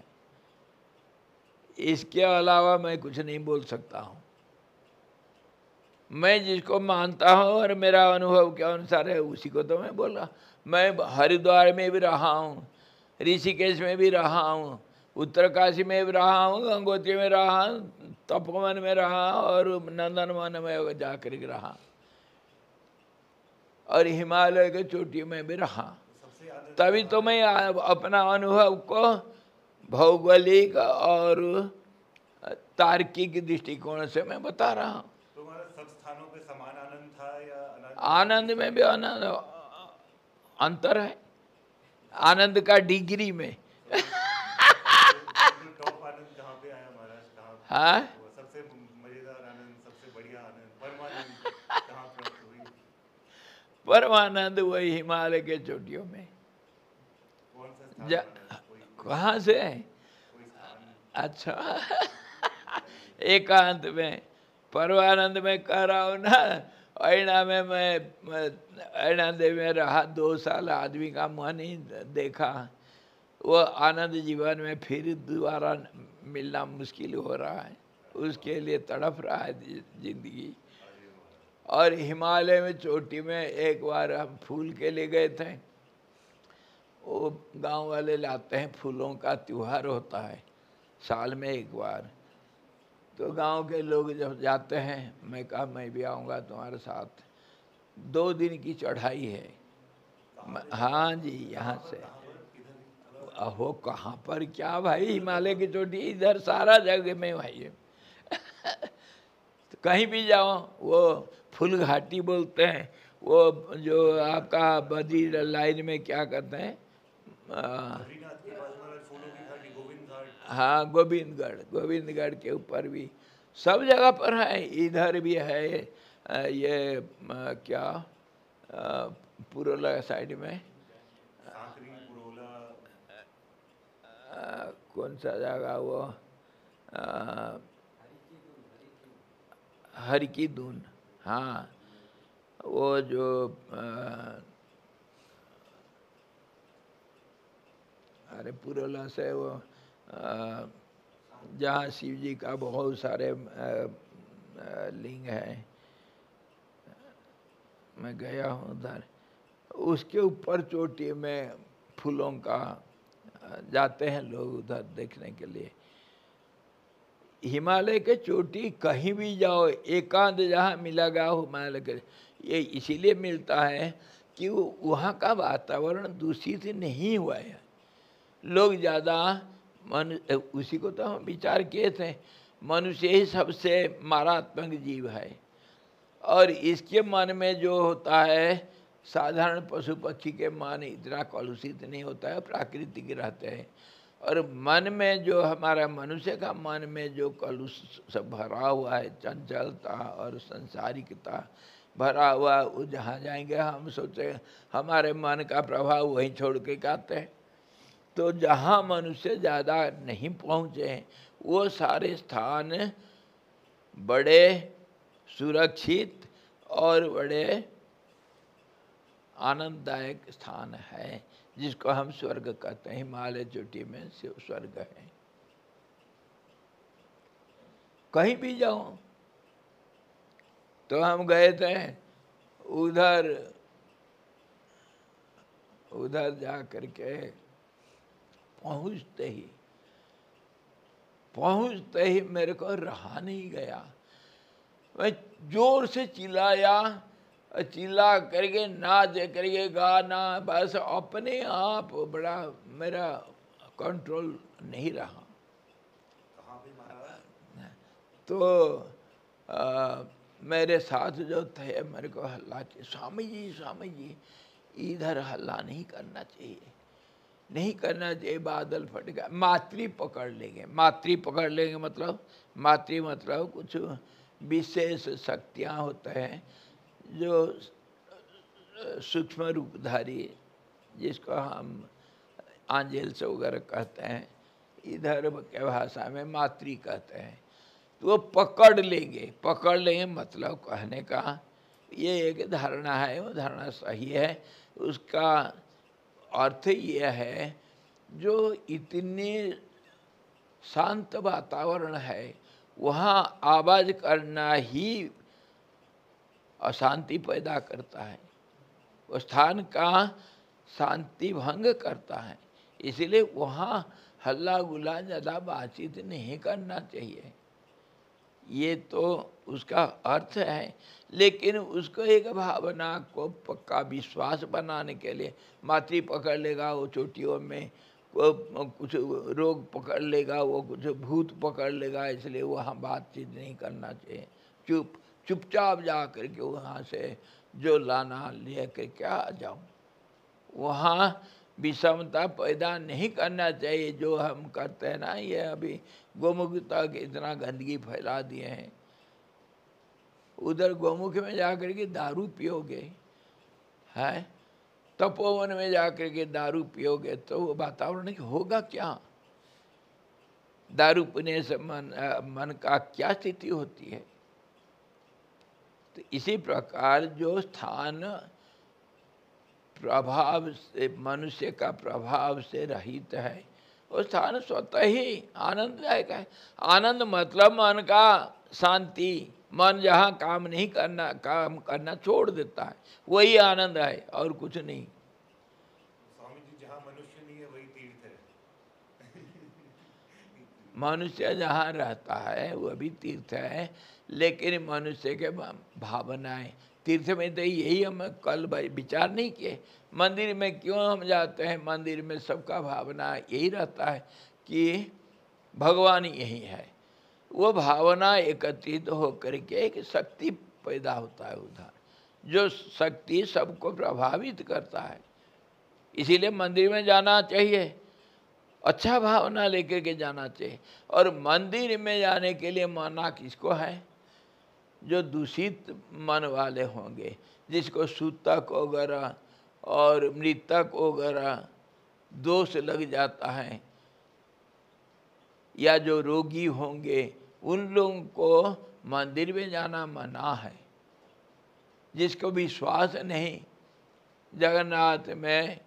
इसके अलावा मैं कुछ नहीं बोल सकता हूँ। मैं जिसको मानता हूँ और मेरा अनुभव के अनुसार है उसी को तो मैं बोल रहा। मैं हरिद्वार में भी रहा हूँ, ऋषिकेश में भी रहा हूँ, उत्तरकाशी में भी रहा हूँ, गंगोत्री में रहा, तपोवन में रहा और नंदनवन में जाकर रहा, और हिमालय के चोटी में भी रहा। तभी तो मैं अपना अनुभव को भौगोलिक और तार्किक दृष्टिकोण से मैं बता रहा हूँ। तुम्हारा सब स्थानों पे समान आनंद था या आनंद? आनंद में भी आनंद अंतर है, आनंद का डिग्री में। टॉप आनंद कहाँ पे आया महाराज? कहाँ? हाँ, सबसे मजेदार आनंद, सबसे बढ़िया आनंद, परमानंद कहाँ प्राप्त हुई? परमानंद वही हिमालय के चोटियों में। कौन सा स्थान जा माना है? कोई कोई कहाँ से है? कोई स्थान? अच्छा एकांत में परमानंद में कह रहा हूँ ना। ऐना में मैं, मैं ऐना देवी में रहा दो साल, आदमी का मन ही देखा। वो आनंद जीवन में फिर दोबारा मिलना मुश्किल हो रहा है, उसके लिए तड़प रहा है जिंदगी। अरे वाह। और हिमालय में चोटी में एक बार हम फूल के लिए गए थे। वो गांव वाले लाते हैं, फूलों का त्योहार होता है साल में एक बार। तो गांव के लोग जब जाते हैं, मैं कहा मैं भी आऊँगा तुम्हारे साथ। दो दिन की चढ़ाई है। म- हाँ जी, यहाँ से। कहाँ पर? किधर? अहो कहाँ पर क्या भाई, हिमालय की चोटी इधर सारा जगह में भाई है। तो कहीं भी जाओ, वो फूल घाटी बोलते हैं, वो जो आपका बद्री लाइन में क्या कहते हैं, आ, बद्रीनाथ के पास महाराज फूलों की घाटी गोविंद घाट। हाँ गोविंदगढ़, गोविंदगढ़ के ऊपर भी सब जगह पर है। इधर भी है अ, ये अ, क्या अ, पुरोला साइड में सांकरी पुरोला। अ, कौन सा जगह वो अ, हर की दून। हाँ वो जो अ, अरे पुरोला से वो अ, जहाँ शिव जी का बहुत सारे अ, अ, लिंग है, मैं गया हूँ उधर। उसके ऊपर चोटी में फूलों का अ, जाते हैं लोग उधर देखने के लिए। हिमालय के चोटी कहीं भी जाओ, एकांत जहाँ मिलेगा हिमालय के, ये इसीलिए मिलता है कि वो वहाँ का वातावरण दूषित नहीं हुआ है। लोग ज़्यादा मन, उसी को तो हम विचार किए थे, मनुष्य ही सबसे मारात्मक जीव है। और इसके मन में जो होता है, साधारण पशु पक्षी के मन इतना कलुषित नहीं होता है, प्राकृतिक रहते हैं। और मन में जो हमारा मनुष्य का मन में जो कलुष सब भरा हुआ है, चंचलता और संसारिकता भरा हुआ, वो जहाँ जाएंगे हम सोचे हमारे मन का प्रभाव वहीं छोड़ के आते हैं। तो जहाँ मनुष्य ज़्यादा नहीं पहुँचे, वो सारे स्थान बड़े सुरक्षित और बड़े आनंददायक स्थान है, जिसको हम स्वर्ग कहते हैं। हिमालय चोटी में स्वर्ग है। कहीं भी जाओ, तो हम गए थे उधर, उधर जा करके पहुंचते ही पहुंचते ही मेरे को रहा नहीं गया। मैं जोर से चिल्लाया, चिल्ला करके नाच करके गाना, बस अपने आप बड़ा मेरा कंट्रोल नहीं रहा। कहाँ पे महाराज? तो आ, मेरे साथ जो थे मेरे को हल्ला किया, स्वामी जी स्वामी जी इधर हल्ला नहीं करना चाहिए, नहीं करना चाहिए, बादल फट गया। मातृ पकड़ लेंगे, मातृ पकड़ लेंगे मतलब, मातृ मतलब कुछ विशेष शक्तियाँ होते हैं जो सूक्ष्म रूपधारी, जिसको हम आंजेल्स वगैरह कहते हैं, इधर के भाषा में मातृ कहते हैं। तो वो पकड़ लेंगे, पकड़ लेंगे मतलब कहने का ये एक धारणा है, वो धारणा सही है। उसका अर्थ ये है, जो इतने शांत वातावरण है, वहाँ आवाज़ करना ही अशांति पैदा करता है, उस स्थान का शांति भंग करता है। इसलिए वहाँ हल्ला गुल्ला ज़्यादा बातचीत नहीं करना चाहिए, ये तो उसका अर्थ है। लेकिन उसको एक भावना को पक्का विश्वास बनाने के लिए, मातृ पकड़ लेगा वो चोटियों में, वो कुछ रोग पकड़ लेगा, वो कुछ भूत पकड़ लेगा, इसलिए वहाँ बातचीत नहीं करना चाहिए। चुप चुपचाप जा कर के वहाँ से जो लाना ले कर क्या आ जाओ। वहाँ विषमता पैदा नहीं करना चाहिए, जो हम करते हैं ना। ये अभी गोमुख तक इतना गंदगी फैला दिए हैं, उधर गोमुख में जा कर के दारू पियोगे, है। तपोवन में जाकर के दारू पियोगे तो वो वातावरण होगा क्या? दारू पीने से मन मन का क्या स्थिति होती है? तो इसी प्रकार जो स्थान प्रभाव से, मनुष्य का प्रभाव से रहित है, वो स्थान स्वतः ही आनंददायक है। आनंद मतलब मन का शांति, मन जहाँ काम नहीं करना, काम करना छोड़ देता है, वही आनंद है और कुछ नहीं। स्वामी जी, जहाँ मनुष्य नहीं है वही तीर्थ है। मनुष्य जहाँ रहता है वो भी तीर्थ है, लेकिन मनुष्य के भावनाएं तीर्थ में, तो यही हम कल विचार नहीं किए। मंदिर में क्यों हम जाते हैं? मंदिर में सबका भावना यही रहता है कि भगवान यही है। वो भावना एकत्रित होकर के एक शक्ति पैदा होता है उधर, जो शक्ति सबको प्रभावित करता है। इसीलिए मंदिर में जाना चाहिए, अच्छा भावना लेकर के जाना चाहिए। और मंदिर में जाने के लिए मना किसको है? जो दूषित मन वाले होंगे, जिसको सूतक वगैरह और मृतक वगैरह दोष लग जाता है, या जो रोगी होंगे, उन लोगों को मंदिर में जाना मना है। जिसको विश्वास नहीं, जगन्नाथ में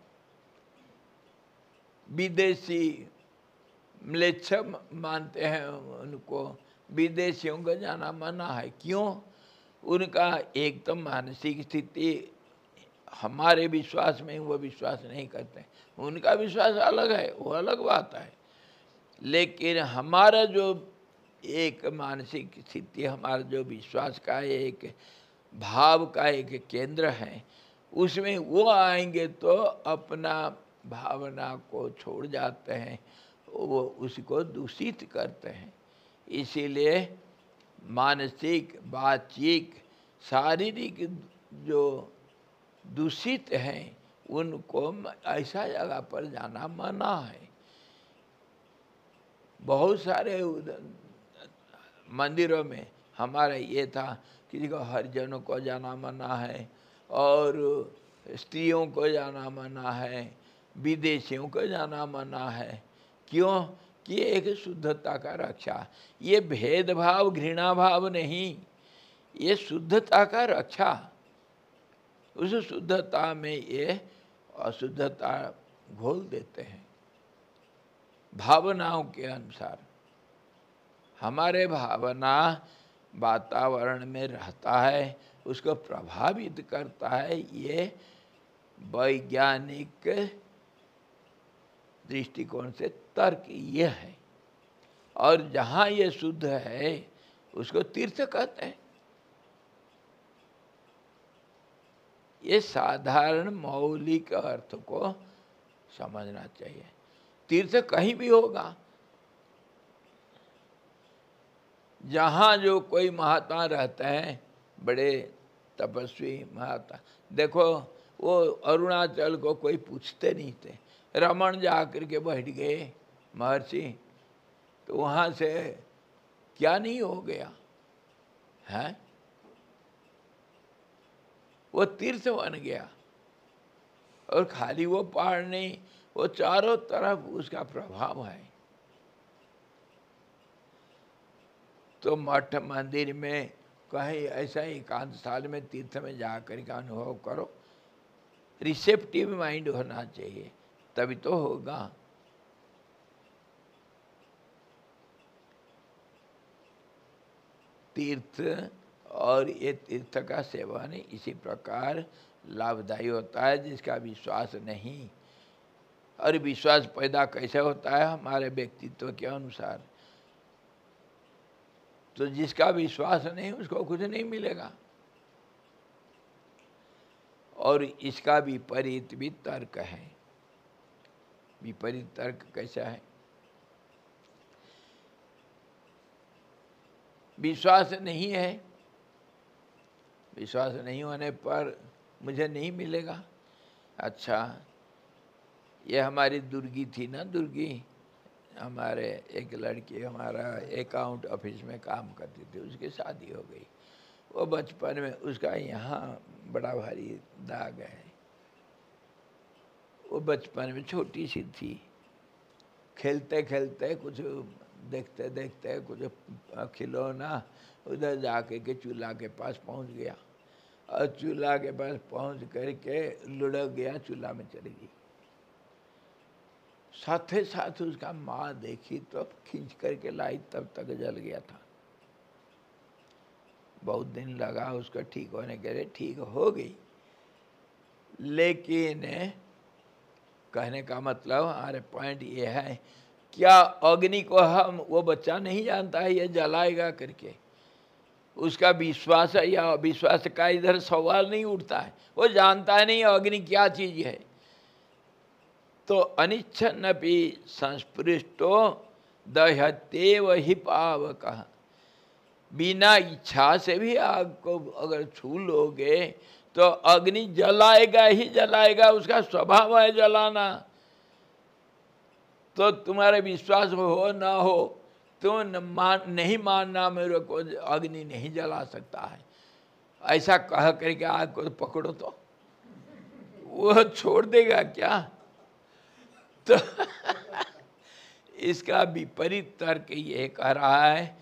विदेशी म्लेच्छ मानते हैं उनको, विदेशियों को जाना मना है। क्यों? उनका एक तो मानसिक स्थिति हमारे विश्वास में वो विश्वास नहीं करते, उनका विश्वास अलग है, वो अलग बात है। लेकिन हमारा जो एक मानसिक स्थिति, हमारा जो विश्वास का एक भाव का एक केंद्र है, उसमें वो आएंगे तो अपना भावना को छोड़ जाते हैं, वो उसको दूषित करते हैं। इसीलिए मानसिक, वाचिक, शारीरिक जो दूषित हैं, उनको ऐसा जगह पर जाना मना है। बहुत सारे मंदिरों में हमारा ये था, किसी को हरिजनों को जाना मना है, और स्त्रियों को जाना मना है, विदेशियों को जाना मना है। क्यों? कि एक शुद्धता का रक्षा। ये भेदभाव, घृणा भाव नहीं, ये शुद्धता का रक्षा। उस शुद्धता में ये अशुद्धता घोल देते हैं भावनाओं के अनुसार। हमारे भावना वातावरण में रहता है, उसको प्रभावित करता है। ये वैज्ञानिक दृष्टिकोण से तर्क ये है। और जहाँ ये शुद्ध है उसको तीर्थ कहते हैं। ये साधारण मौलिक अर्थ को समझना चाहिए। तीर्थ कहीं भी होगा, जहाँ जो कोई महात्मा रहते हैं, बड़े तपस्वी महात्मा, देखो वो अरुणाचल को कोई पूछते नहीं थे, रमण जा कर के बैठ गए महर्षि, तो वहाँ से क्या नहीं हो गया है, वो तीर्थ बन गया। और खाली वो पहाड़ नहीं, वो चारों तरफ उसका प्रभाव है। तो मठ मंदिर में कहीं ऐसा एकांत स्थान में तीर्थ में जाकर के अनुभव करो। रिसेप्टिव माइंड होना चाहिए, तभी तो होगा। तीर्थ और ये तीर्थ का सेवन इसी प्रकार लाभदायी होता है। जिसका विश्वास नहीं, और विश्वास पैदा कैसे होता है? हमारे व्यक्तित्व के अनुसार। तो जिसका विश्वास नहीं, उसको कुछ नहीं मिलेगा। और इसका विपरीत भी तर्क है। विपरीत तर्क कैसा है? विश्वास नहीं है, विश्वास नहीं होने पर मुझे नहीं मिलेगा। अच्छा, ये हमारी दुर्गी थी ना, दुर्गी हमारे एक लड़की हमारा अकाउंट ऑफिस में काम करती थी, उसकी शादी हो गई। वो बचपन में उसका यहाँ बड़ा भारी दाग है, वो बचपन में छोटी सी थी, खेलते खेलते कुछ देखते देखते कुछ खिलौना उधर जाके के चूल्हा के पास पहुंच गया और चूल्हा के पास पहुंच करके लुढ़क गया, चूल्हा में चली गई। साथ ही साथ उसका माँ देखी तो खींच करके लाई, तब तक जल गया था। बहुत दिन लगा उसका ठीक होने के लिए, ठीक हो गई। लेकिन कहने का मतलब हमारे पॉइंट ये है, क्या अग्नि को हम वो बच्चा नहीं जानता है ये जलाएगा करके, उसका विश्वास है या अविश्वास का इधर सवाल नहीं उठता है, वो जानता नहीं अग्नि क्या चीज है। तो अनिच्छन्नपि संस्पृष्टो दह्यतेव हि पावकः, बिना इच्छा से भी आग को अगर छू लोगे तो अग्नि जलाएगा ही जलाएगा, उसका स्वभाव है जलाना। तो तुम्हारे विश्वास हो ना हो, तुम न मान नहीं मानना मेरे को अग्नि नहीं जला सकता है, ऐसा कह करके आग को पकड़ो तो वो छोड़ देगा क्या? तो इसका विपरीत तर्क ये कह रहा है,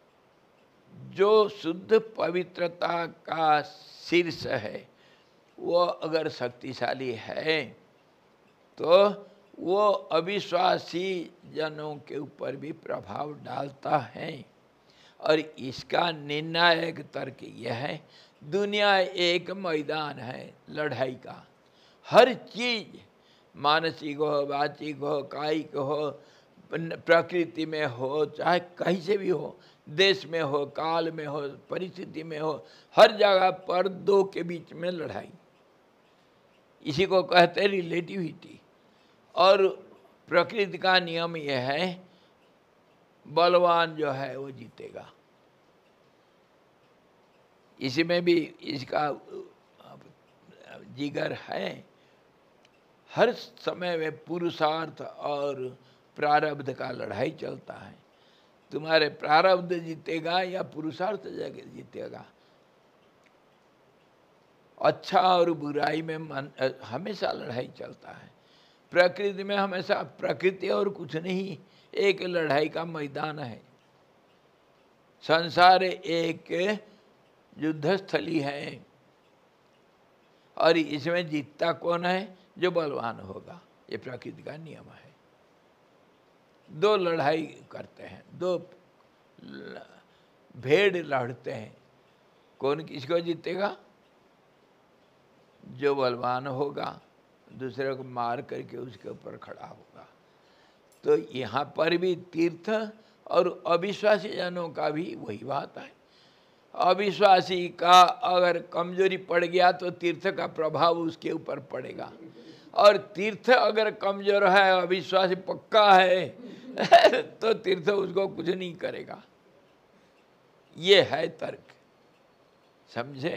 जो शुद्ध पवित्रता का शीर्ष है वो अगर शक्तिशाली है तो वो अविश्वासी जनों के ऊपर भी प्रभाव डालता है। और इसका निर्णायक तर्क यह है, दुनिया एक मैदान है लड़ाई का, हर चीज मानसिक हो, वाचिक हो, कायिक हो, प्रकृति में हो, चाहे कहीं से भी हो, देश में हो, काल में हो, परिस्थिति में हो, हर जगह पर दो के बीच में लड़ाई। इसी को कहते हैं रिलेटिविटी। और प्रकृति का नियम यह है, बलवान जो है वो जीतेगा। इसी में भी इसका जिगर है। हर समय में पुरुषार्थ और प्रारब्ध का लड़ाई चलता है। तुम्हारे प्रारब्ध जीतेगा या पुरुषार्थ जीतेगा। अच्छा और बुराई में मन हमेशा लड़ाई चलता है। प्रकृति में हमेशा, प्रकृति और कुछ नहीं, एक लड़ाई का मैदान है। संसार एक युद्धस्थली है और इसमें जीतता कौन है? जो बलवान होगा। ये प्रकृति का नियम है। दो लड़ाई करते हैं, दो भेड़ लड़ते हैं, कौन किसको जीतेगा? जो बलवान होगा, दूसरे को मार करके उसके ऊपर खड़ा होगा। तो यहाँ पर भी तीर्थ और अविश्वासी जनों का भी वही बात है। अविश्वासी का अगर कमजोरी पड़ गया तो तीर्थ का प्रभाव उसके ऊपर पड़ेगा, और तीर्थ अगर कमजोर है, अविश्वासी पक्का है तो तीर्थ उसको कुछ नहीं करेगा। ये है तर्क, समझे?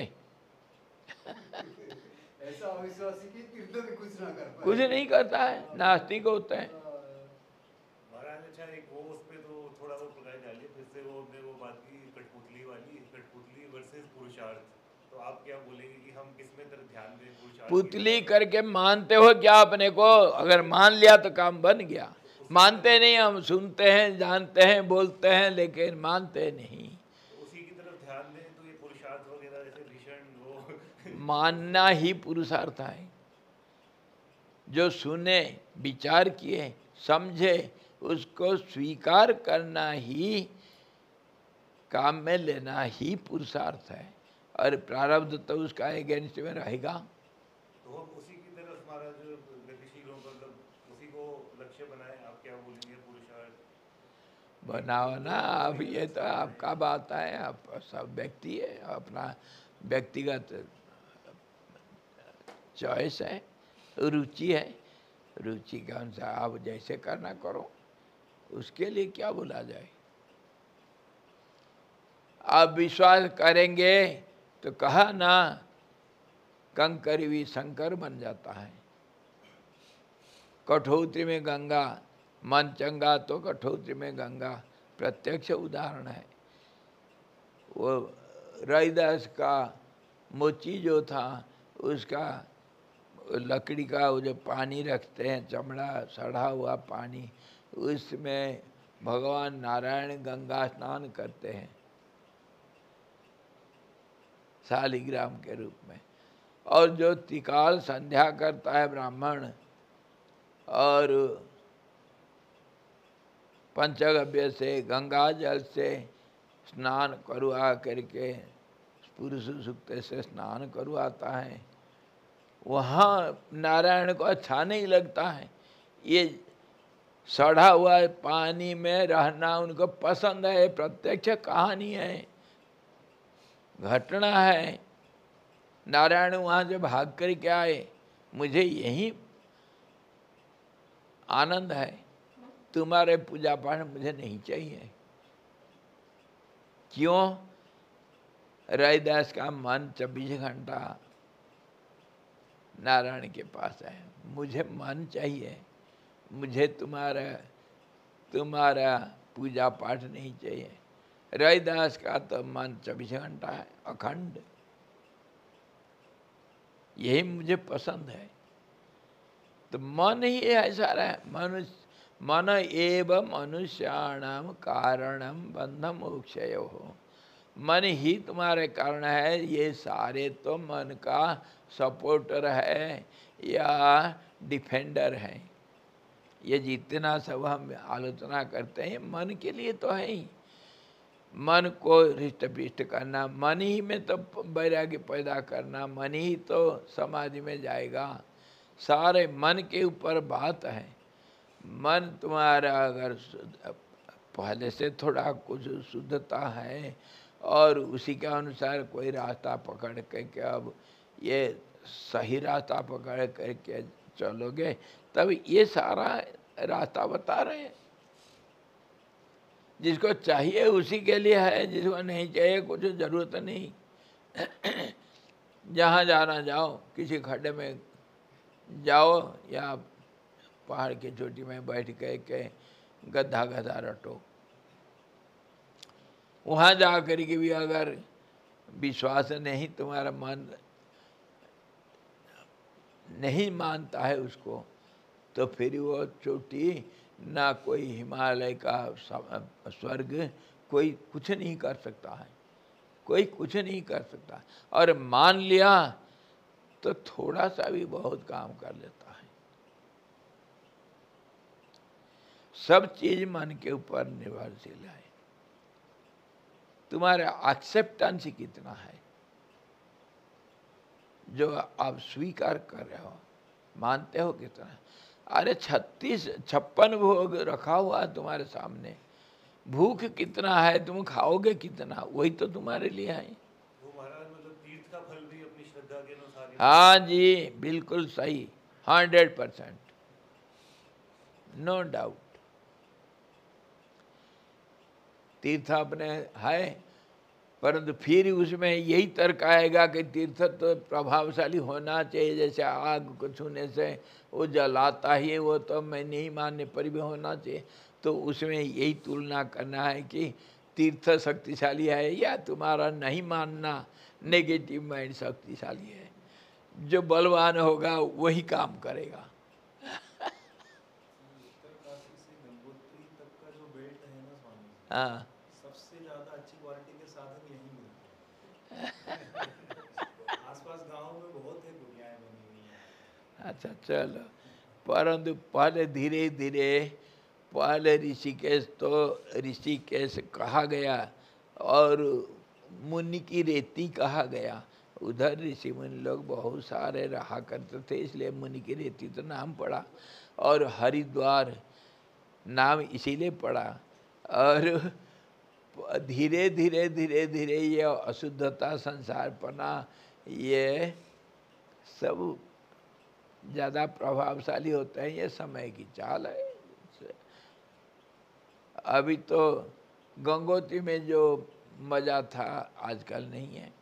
ऐसा अविश्वासी कि तीर्थ भी कुछ ना कर पाए, कुछ नहीं करता है, नास्तिक होते हैं। महाराज अच्छा, एक वो उस पे तो थोड़ा वो प्रकाश डालिए फिर से। वो हमने वो बात की कठपुतली वाली, कठपुतली वर्सेस पुरुषार्थ। तो आप क्या बोलेंगे कि हम किस में तरफ ध्यान दें? पुरुषार्थ पुतली करके मानते हो क्या अपने को? अगर मान लिया तो काम बन गया। मानते नहीं, हम सुनते हैं, जानते हैं, बोलते हैं, लेकिन मानते नहीं। उसी की तरफ ध्यान दें तो ये पुरुषार्थ वगैरह जैसे भीषण वो मानना ही पुरुषार्थ है। जो सुने, विचार किए, समझे, उसको स्वीकार करना ही, काम में लेना ही पुरुषार्थ है। और प्रारब्ध तो उसका अगेंस्ट में रहेगा। तो हम उसी की तरफ हमारा जो गतिशील हो, मतलब उसी को लक्ष्य बनाए। आप क्या बोलेंगे? पुरुषार्थ बनाओ ना। अब ये तो आपका बात है, आप सब व्यक्ति है, अपना व्यक्तिगत चॉइस है, रुचि है। रुचि के अनुसार आप जैसे करना करो, उसके लिए क्या बोला जाए। आप विश्वास करेंगे तो कहा ना, कंकर भी शंकर बन जाता है। कठौती में गंगा, मन चंगा तो कठौती में गंगा प्रत्यक्ष उदाहरण है। वो रविदास का मोची जो था, उसका लकड़ी का वो जो पानी रखते हैं, चमड़ा सड़ा हुआ पानी, उसमें भगवान नारायण गंगा स्नान करते हैं शालिग्राम के रूप में। और जो त्रिकाल संध्या करता है ब्राह्मण और पंचगव्य से गंगा जल से स्नान करवा करके पुरुष सूक्त से स्नान करवाता है, वहाँ नारायण को अच्छा नहीं लगता है। ये सड़ा हुआ पानी में रहना उनको पसंद है। प्रत्यक्ष कहानी है, घटना है। नारायण वहाँ से भाग कर के आए, मुझे यही आनंद है, तुम्हारे पूजा पाठ मुझे नहीं चाहिए। क्यों? रैदास का मन चौबीस घंटा नारायण के पास है। मुझे मन चाहिए, मुझे तुम्हारा तुम्हारा पूजा पाठ नहीं चाहिए। रैदास का तो मन चौबीस घंटा है, अखंड। यही मुझे पसंद है। तो मन ही ऐसा रहा। मनुष्य मन एव मनुष्याणाम कारणम बंध मोक्षयो हो। मन ही तुम्हारे कारण है। ये सारे तो मन का सपोर्टर है या डिफेंडर है। ये जितना सब हम आलोचना करते हैं मन के लिए तो है ही। मन को हृष्ट पुष्ट करना, मन ही में तो वैराग्य पैदा करना, मन ही तो समाधि में जाएगा। सारे मन के ऊपर बात है। मन तुम्हारा अगर पहले से थोड़ा कुछ शुद्धता है और उसी के अनुसार कोई रास्ता पकड़ के अब ये सही रास्ता पकड़ करके चलोगे, तब ये सारा रास्ता बता रहे हैं। जिसको चाहिए उसी के लिए है, जिसको नहीं चाहिए कुछ ज़रूरत नहीं। जहाँ जाना जाओ, किसी खड्डे में जाओ या पहाड़ की चोटी में बैठ के, के गधा गधा रटो। वहाँ जा कर के भी अगर विश्वास नहीं, तुम्हारा मन नहीं मानता है उसको, तो फिर वो चोटी ना कोई हिमालय का स्वर्ग, कोई कुछ नहीं कर सकता है। कोई कुछ नहीं कर सकता। और मान लिया तो थोड़ा सा भी बहुत काम कर लेता है। सब चीज मन के ऊपर निर्भरशील है। तुम्हारा एक्सेप्टेंस कितना है जो आप स्वीकार कर रहे हो, मानते हो कितना? अरे छत्तीस छप्पन भोग रखा हुआ है तुम्हारे सामने, भूख कितना है, तुम खाओगे कितना, वही तो तुम्हारे लिए है। वो महाराज मतलब तीर्थ का फल भी अपनी श्रद्धा के अनुसार। हाँ जी, बिल्कुल सही, हंड्रेड परसेंट, नो डाउट। तीर्थ अपने है, परंतु फिर उसमें यही तर्क आएगा कि तीर्थ तो प्रभावशाली होना चाहिए। जैसे आग को छूने से वो जलाता ही, वो तो मैं नहीं मानने पर भी होना चाहिए। तो उसमें यही तुलना करना है कि तीर्थ शक्तिशाली है या तुम्हारा नहीं मानना नेगेटिव माइंड शक्तिशाली है। जो बलवान होगा वही काम करेगा। हाँ, सबसे ज्यादा अच्छी क्वालिटी के साधन यही मिलते हैं। आसपास गांव में बहुत है दुनियाएं बनी हुई हैं। अच्छा चलो, परंतु पहले धीरे धीरे, पहले ऋषिकेश तो ऋषिकेश कहा गया और मुनि की रेती कहा गया। उधर ऋषि मुनि लोग बहुत सारे रहा करते थे, इसलिए मुनि की रेती तो नाम पड़ा। और हरिद्वार नाम इसीलिए पड़ा। और धीरे धीरे धीरे धीरे ये अशुद्धता, संसारपना, ये सब ज़्यादा प्रभावशाली होते हैं। ये समय की चाल है। अभी तो गंगोत्री में जो मज़ा था आजकल नहीं है।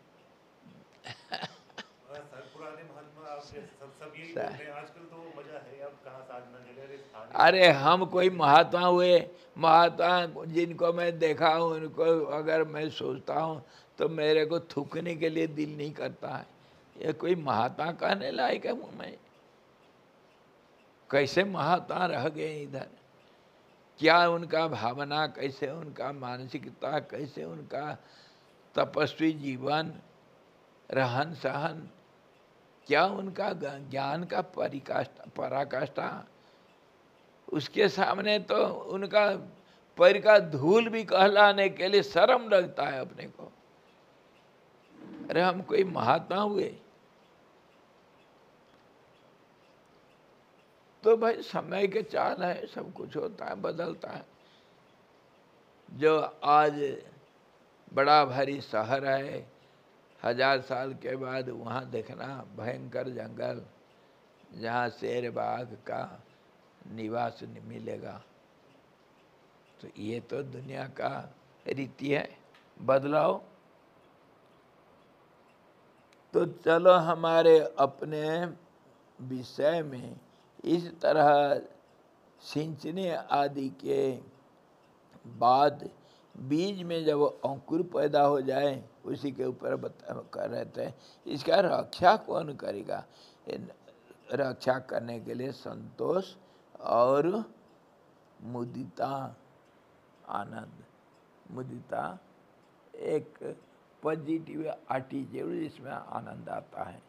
सर पुराने महात्मा आप सब सब यही बोलते हैं, आजकल तो वो मजा है, अब कहाँ साधना जगह स्थान। अरे हम कोई महात्मा हुए? महात्मा जिनको मैं देखा हूँ, उनको अगर मैं सोचता हूँ तो मेरे को थूकने के लिए दिल नहीं करता है। ये कोई महात्मा कहने लायक है मुँह में? कैसे महात्मा रह गए इधर, क्या उनका भावना, कैसे उनका मानसिकता, कैसे उनका तपस्वी जीवन, रहन सहन, क्या उनका ज्ञान का परिकाष्ठा पराकाष्ठा, उसके सामने तो उनका पैर का धूल भी कहलाने के लिए शर्म लगता है अपने को। अरे हम कोई महात्मा हुए? तो भाई समय के चाल है, सब कुछ होता है, बदलता है। जो आज बड़ा भारी शहर है, हजार साल के बाद वहाँ देखना भयंकर जंगल, जहाँ शेर बाघ का निवास मिलेगा। तो ये तो दुनिया का रीति है, बदलाव। तो चलो हमारे अपने विषय में इस तरह सिंचने आदि के बाद बीज में जब अंकुर पैदा हो जाए, उसी के ऊपर बता कर रहे थे, इसका रक्षा कौन करेगा? रक्षा करने के लिए संतोष और मुदिता, आनंद। मुदिता एक पॉजिटिव एटीट्यूड जिसमें आनंद आता है,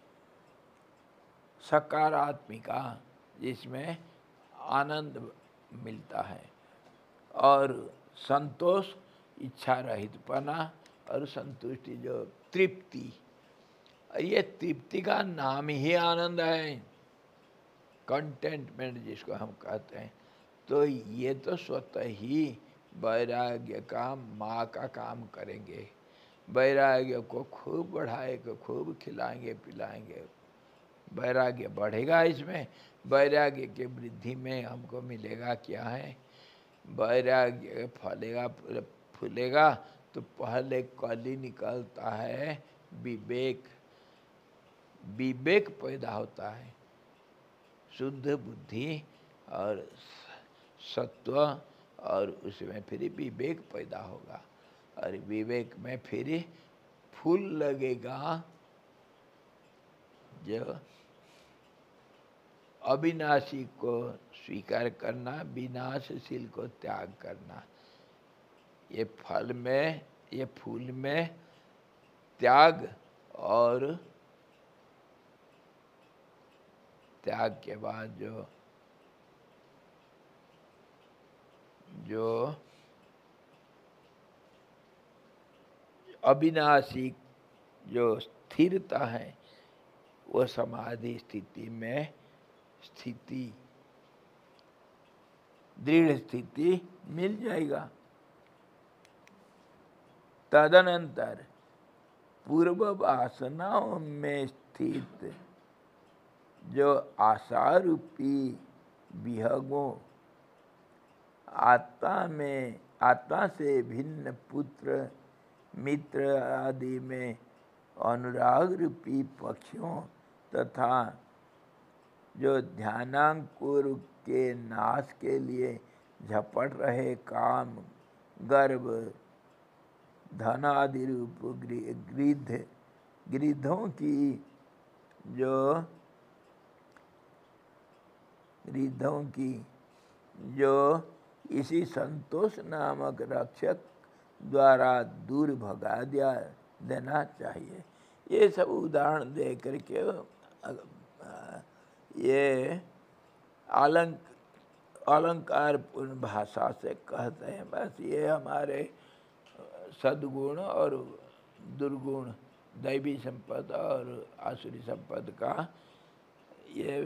सकारात्मिका जिसमें आनंद मिलता है, और संतोष इच्छा रहितपना, और संतुष्टि जो तृप्ति, ये तृप्ति का नाम ही आनंद है, कंटेंटमेंट जिसको हम कहते हैं। तो ये तो स्वतः ही वैराग्य का माँ का काम करेंगे। वैराग्य को खूब बढ़ाएंगे, खूब खिलाएंगे पिलाएंगे, वैराग्य बढ़ेगा। इसमें वैराग्य के वृद्धि में हमको मिलेगा क्या है? वैराग्य फलेगा फूलेगा तो पहले कली निकलता है विवेक, विवेक पैदा होता है, शुद्ध बुद्धि और सत्व, और उसमें फिर विवेक पैदा होगा, और विवेक में फिर फूल लगेगा जो अविनाशी को स्वीकार करना, विनाशशील को त्याग करना। ये फल में, ये फूल में त्याग, और त्याग के बाद जो जो अविनाशी जो स्थिरता है, वो समाधि स्थिति में स्थिति, दृढ़ स्थिति मिल जाएगा। तदनंतर पूर्व वासनाओं में स्थित जो आशा रूपी विहगों, आत्मा में, आत्मा से भिन्न पुत्र मित्र आदि में अनुराग रूपी पक्षियों तथा जो ध्यानांकुर के नाश के लिए झपट रहे काम, गर्भ, धन आदि रूप गिद्ध गिद्धों की जो गिद्धों की जो इसी संतोष नामक रक्षक द्वारा दूर भगा दिया देना चाहिए। ये सब उदाहरण दे करके ये अलंक अलंकार पूर्ण भाषा से कहते हैं। बस ये हमारे सद्गुण और दुर्गुण, दैवी संपद और आसुरी संपद का ये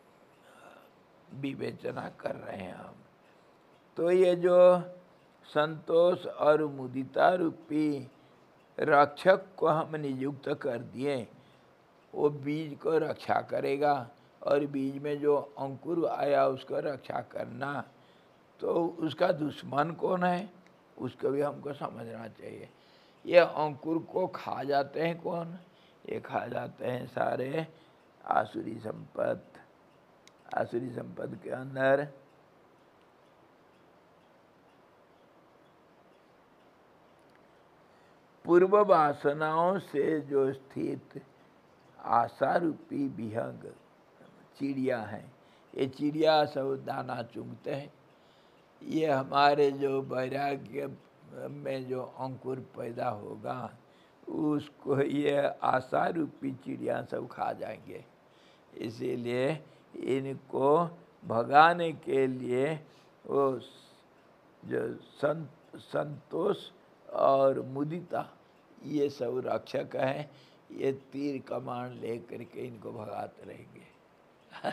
विवेचना कर रहे हैं हम। तो ये जो संतोष और मुदिता रूपी रक्षक को हम नियुक्त कर दिए, वो बीज को रक्षा करेगा, और बीज में जो अंकुर आया उसको रक्षा करना। तो उसका दुश्मन कौन है, उसको भी हमको समझना चाहिए। ये अंकुर को खा जाते हैं कौन? ये खा जाते हैं सारे आसुरी संपत्ति। आसुरी संपत्ति के अंदर पूर्व वासनाओं से जो स्थित आशा रूपी विहंग चिड़िया हैं, ये चिड़िया सब दाना चुगते हैं। ये हमारे जो वैराग्य में जो अंकुर पैदा होगा उसको ये आशा रूपी चिड़िया सब खा जाएंगे। इसीलिए इनको भगाने के लिए वो जो संत संतोष और मुदिता ये सब रक्षक हैं, ये तीर कमान लेकर के इनको भगाते रहेंगे।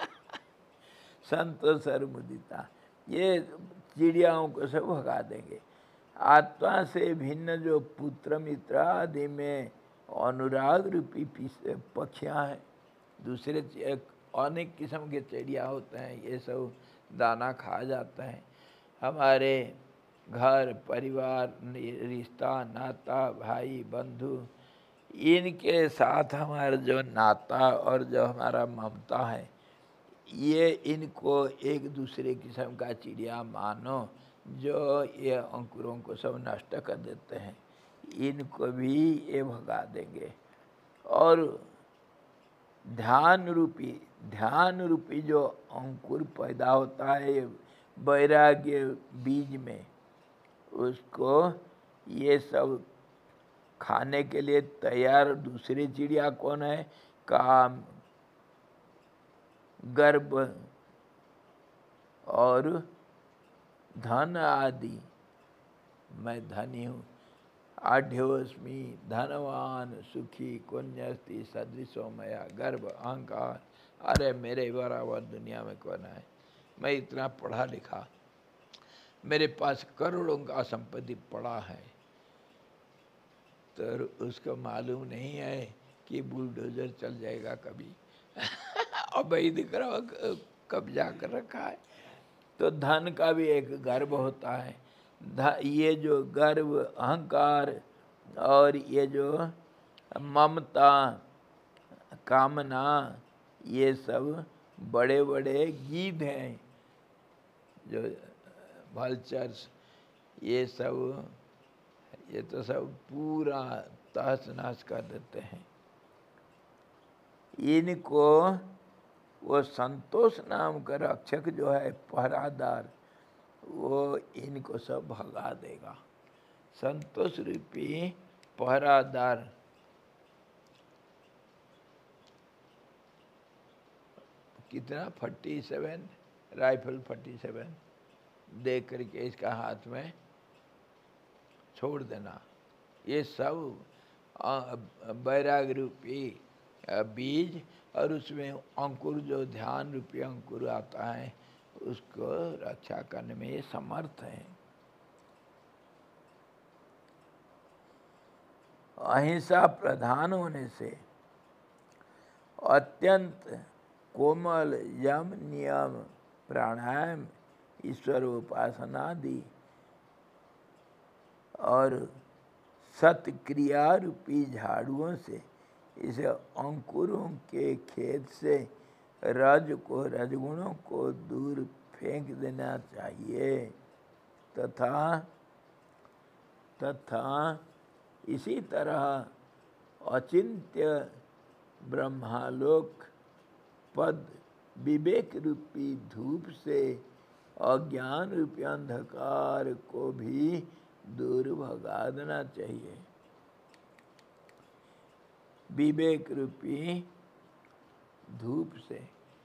संतोष और मुदिता ये चिड़ियाओं को सब भगा देंगे। आत्मा से भिन्न जो पुत्र मित्र आदि में अनुराग रूपी पक्षियाँ हैं, दूसरे अनेक किस्म के चिड़िया होते हैं, ये सब दाना खा जाते हैं। हमारे घर परिवार रिश्ता नाता भाई बंधु इनके साथ हमारा जो नाता और जो हमारा ममता है, ये इनको एक दूसरे किस्म का चिड़िया मानो जो ये अंकुरों को सब नष्ट कर देते हैं, इनको भी ये भगा देंगे। और ध्यान रूपी ध्यान रूपी जो अंकुर पैदा होता है वैराग्य बीज में, उसको ये सब खाने के लिए तैयार दूसरी चिड़िया कौन है? काम, गर्भ और धन आदि। मैं धनी हूँ, आढ्योस्मि धनवान सुखी कुन्यस्ति सदृशो मया गर्भ अहंकार। अरे मेरे बराबर दुनिया में कौन है? मैं इतना पढ़ा लिखा, मेरे पास करोड़ों का संपत्ति पड़ा है, तो उसको मालूम नहीं है कि बुलडोजर चल जाएगा कभी। अवैध कब्जा कर रखा है। तो धन का भी एक गर्व होता है। ये जो गर्व अहंकार और ये जो ममता कामना, ये सब बड़े बड़े गीध हैं, जो वल्चर्स, ये सब ये तो सब पूरा तहस नहस कर देते हैं। इनको वो संतोष नाम का रक्षक जो है पहरादार, वो इनको सब भगा देगा। संतोष रूपी पहरादार कितना forty seven rifle forty seven दे करके इसका हाथ में छोड़ देना। ये सब वैराग रूपी बीज और उसमें अंकुर जो ध्यान रूपी अंकुर आता है, उसको रक्षा करने में ये समर्थ है। अहिंसा प्रधान होने से अत्यंत कोमल यम नियम प्राणायाम ईश्वर उपासना आदि और सत्क्रिया रूपी झाड़ुओं से इसे अंकुरों के खेत से रज को रजगुणों को दूर फेंक देना चाहिए तथा तथा इसी तरह अचिंत्य ब्रह्मालोक पद विवेक रूपी धूप से अज्ञान रूपी अंधकार को भी दूर भगा देना चाहिए। विवेक रूपी धूप से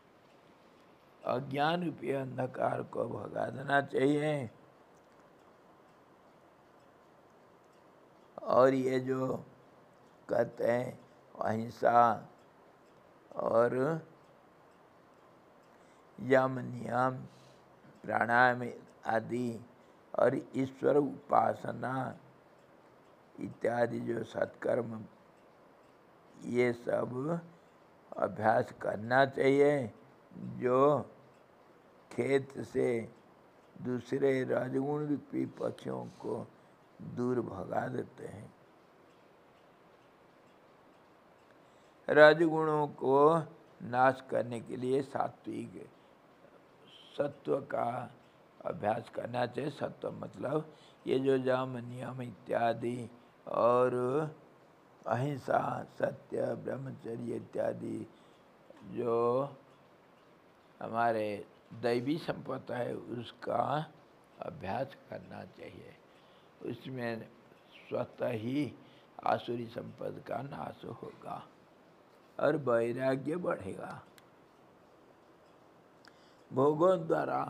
अज्ञान रूपी अंधकार को भगा देना चाहिए। और ये जो कहते हैं अहिंसा और यम नियम प्राणायाम आदि और ईश्वर उपासना इत्यादि जो सत्कर्म, ये सब अभ्यास करना चाहिए, जो खेत से दूसरे रजगुण रूपी पक्षियों को दूर भगा देते हैं। रजगुणों को नाश करने के लिए सात्विक सत्व का अभ्यास करना चाहिए। सत्व मतलब ये जो यम नियम इत्यादि और अहिंसा सत्य ब्रह्मचर्य इत्यादि जो हमारे दैवी संपत्ति है उसका अभ्यास करना चाहिए। उसमें स्वतः ही आसुरी संपत्ति का नाश होगा और वैराग्य बढ़ेगा। भोगों द्वारा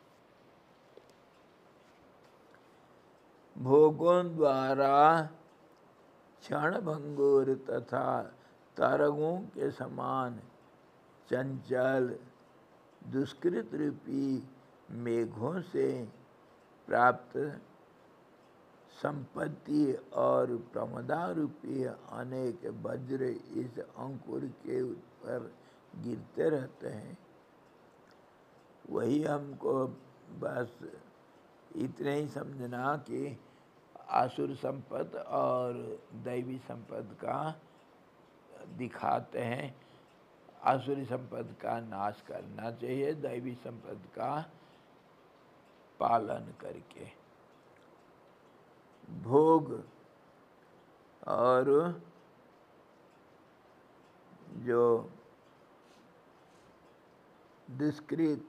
भोगों द्वारा क्षण भंगुर तथा तरंगों के समान चंचल दुष्कृत रूपी मेघों से प्राप्त संपत्ति और प्रमदा रूपी अनेक वज्र इस अंकुर के ऊपर गिरते रहते हैं। वही हमको बस इतने ही समझना कि आसुर संपत्ति और दैवी संपत्ति का दिखाते हैं। आसुरी संपत्ति का नाश करना चाहिए, दैवी संपत्ति का पालन करके। भोग और जो दुष्कृत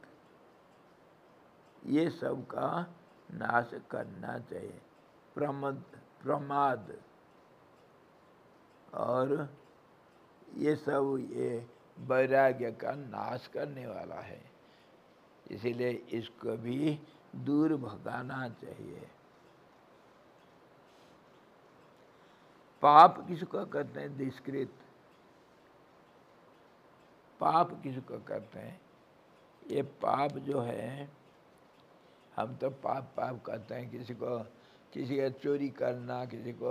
ये सब का नाश करना चाहिए। प्रमद प्रमाद और ये सब ये वैराग्य का नाश करने वाला है, इसीलिए इसको भी दूर भगाना चाहिए। पाप किसको कहते हैं? दुष्कृत पाप किसको कहते हैं? ये पाप जो है, हम तो पाप पाप कहते हैं। किसी को किसी का चोरी करना, किसी को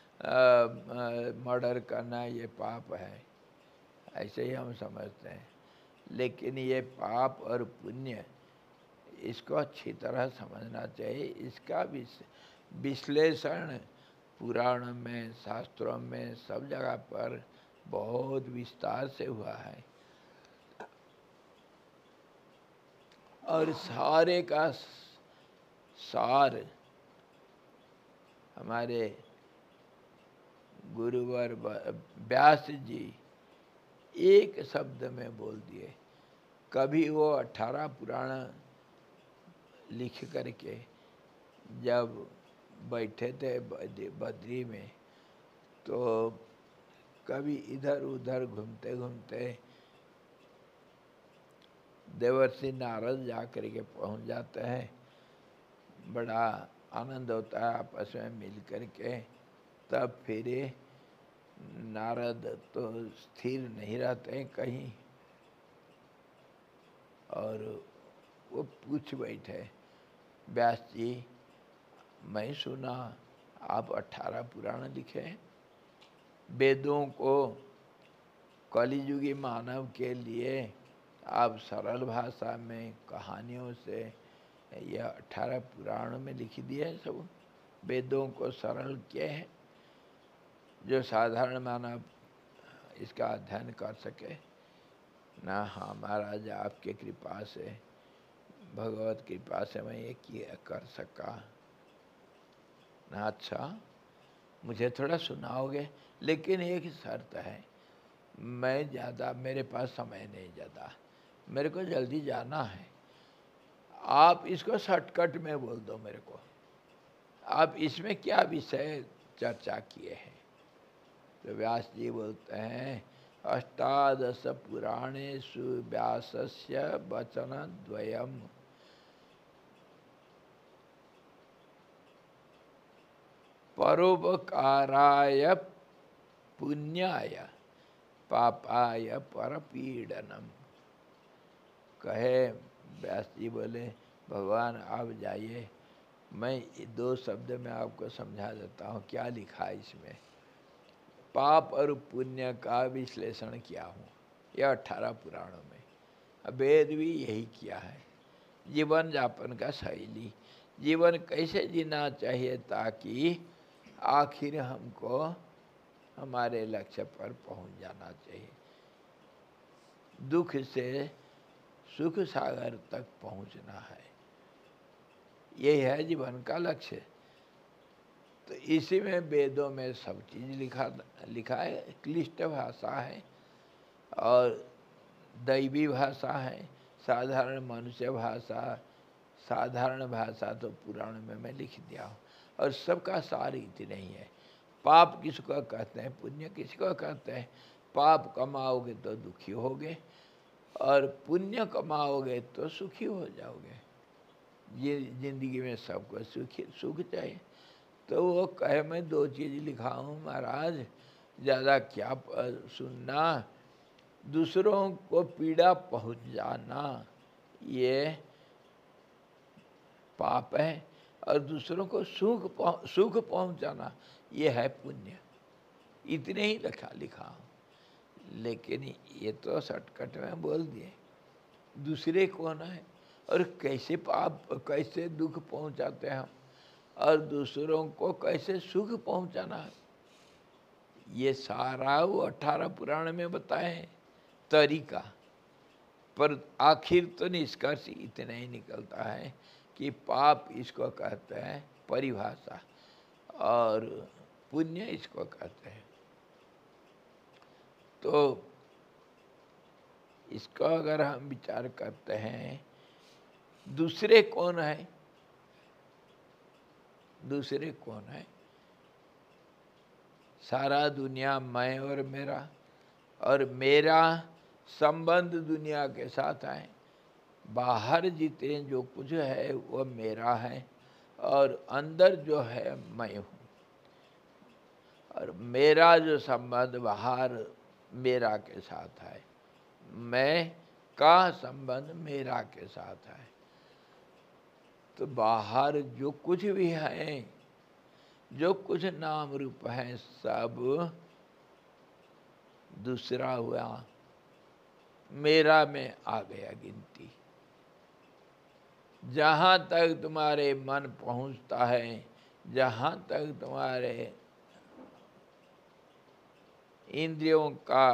मर्डर करना, ये पाप है, ऐसे ही हम समझते हैं। लेकिन ये पाप और पुण्य, इसको अच्छी तरह समझना चाहिए। इसका विश्लेषण पुराण में, शास्त्रों में, सब जगह पर बहुत विस्तार से हुआ है। और सारे का सार हमारे गुरुवर व्यास जी एक शब्द में बोल दिए। कभी वो अठारह पुराण लिख करके जब बैठे थे बद्री में, तो कभी इधर उधर घूमते घूमते देवर्षि नारद जा कर के पहुँच जाते हैं। बड़ा आनंद होता है आपस में मिल कर के। तब फिर नारद तो स्थिर नहीं रहते कहीं, और वो पूछ बैठे, व्यास जी मैं सुना आप अठारह पुराण लिखे, वेदों को कलियुगी मानव के लिए आप सरल भाषा में कहानियों से यह अठारह पुराण में लिख दिए हैं। सब वेदों को सरल किए हैं जो साधारण मानव इसका अध्ययन कर सके ना। हाँ महाराज, आपके कृपा से, भगवत कृपा से मैं ये किया कर सका ना। अच्छा, मुझे थोड़ा सुनाओगे, लेकिन एक शर्त है, मैं ज़्यादा, मेरे पास समय नहीं ज़्यादा, मेरे को जल्दी जाना है। आप इसको शॉर्टकट में बोल दो मेरे को, आप इसमें क्या विषय चर्चा किए हैं। तो व्यास जी बोलते हैं, अष्टादश पुराणेषु व्यासस्य वचनद्वयम् परोपकाराय पुण्याय पापाय परपीडनम। कहे व्यास जी बोले, भगवान आप जाइए, मैं दो शब्द में आपको समझा देता हूँ क्या लिखा है इसमें। पाप और पुण्य का विश्लेषण किया हूँ यह अठारह पुराणों में। वेद भी यही किया है। जीवन यापन का शैली, जीवन कैसे जीना चाहिए ताकि आखिर हमको हमारे लक्ष्य पर पहुंच जाना चाहिए। दुख से सुख सागर तक पहुंचना है, यही है जीवन का लक्ष्य। तो इसी में वेदों में सब चीज़ लिखा लिखा है। क्लिष्ट भाषा है और दैवी भाषा है, साधारण मनुष्य भाषा, साधारण भाषा तो पुराण में मैं लिख दिया हूँ, और सबका सार इतने ही है। पाप किसको कहते हैं, पुण्य किसको कहते हैं। पाप कमाओगे तो दुखी होगे, और पुण्य कमाओगे तो सुखी हो जाओगे। ये जिंदगी में सबको सुखी सुख चाहिए। तो वो कहे मैं दो चीज़ लिखा हूँ महाराज, ज़्यादा क्या सुनना, दूसरों को पीड़ा पहुँचाना ये पाप है, और दूसरों को सुख सुख पहुँचाना ये है पुण्य। इतने ही लिखा लिखा हूँ। लेकिन ये तो शॉर्टकट में बोल दिए। दूसरे कौन है और कैसे पाप कैसे दुख पहुँचाते हैं हम, और दूसरों को कैसे सुख पहुँचाना है, ये सारा वो अठारह पुराण में बताए तरीका। पर आखिर तो निष्कर्ष इतना ही निकलता है कि पाप इसको कहते हैं परिभाषा, और पुण्य इसको कहते हैं। तो इसका अगर हम विचार करते हैं, दूसरे कौन है, दूसरे कौन है, सारा दुनिया मैं और मेरा, और मेरा संबंध दुनिया के साथ है। बाहर जितने जो कुछ है वो मेरा है, और अंदर जो है मैं हूँ। और मेरा जो संबंध बाहर मेरा के साथ है, मैं का संबंध मेरा के साथ है। तो बाहर जो कुछ भी है, जो कुछ नाम रूप है, सब दूसरा हुआ, मेरा में आ गया गिनती। जहाँ तक तुम्हारे मन पहुँचता है, जहाँ तक तुम्हारे इंद्रियों का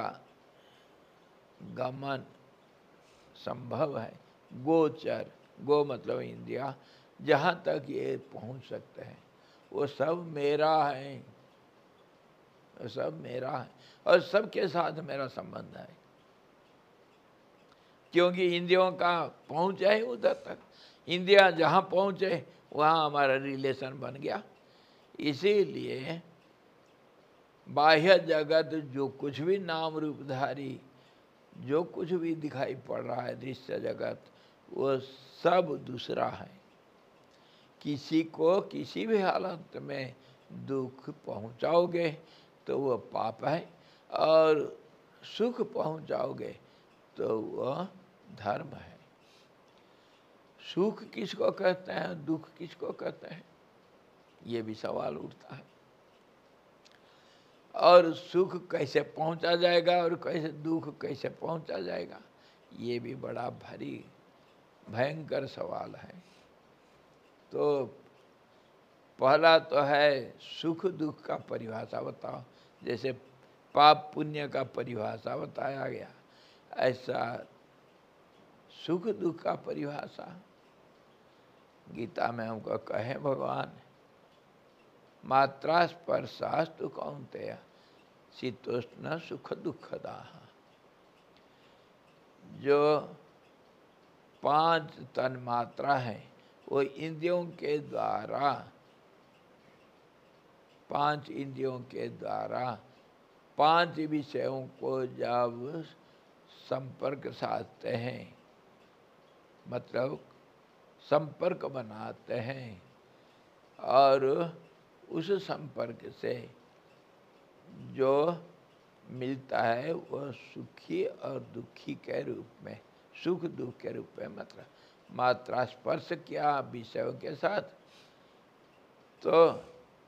गमन संभव है, गोचर, गो मतलब इंद्रिया, जहाँ तक ये पहुँच सकते हैं वो सब मेरा है, वो सब मेरा है, और सबके साथ मेरा संबंध है। क्योंकि इंद्रियों का पहुँच है उधर तक, इंद्रिया जहाँ पहुँचे वहाँ हमारा रिलेशन बन गया। इसीलिए बाह्य जगत जो कुछ भी नाम रूपधारी, जो कुछ भी दिखाई पड़ रहा है दृश्य जगत, वो सब दूसरा है। किसी को किसी भी हालत में दुख पहुंचाओगे तो वो पाप है, और सुख पहुंचाओगे तो वह धर्म है। सुख किसको कहते हैं, दुख किसको कहते हैं, ये भी सवाल उठता है। और सुख कैसे पहुंचा जाएगा और कैसे दुख कैसे पहुंचा जाएगा, ये भी बड़ा भारी भयंकर सवाल है। तो पहला तो है सुख दुख का परिभाषा बताओ। जैसे पाप पुण्य का परिभाषा बताया गया, ऐसा सुख दुख का परिभाषा गीता में हमको कहे भगवान, मात्रा स्पर्शास्तु कौन्तेय शीतोष्ण सुख दुखदाः। जो पांच तन मात्रा है वो इंद्रियों के द्वारा, पांच इंद्रियों के द्वारा पांच विषयों को जब संपर्क साधते हैं, मतलब संपर्क बनाते हैं, और उस संपर्क से जो मिलता है वह सुखी और दुखी के रूप में, सुख दुख के रूप में, मतलब मात्रा स्पर्श किया विषयों के साथ, तो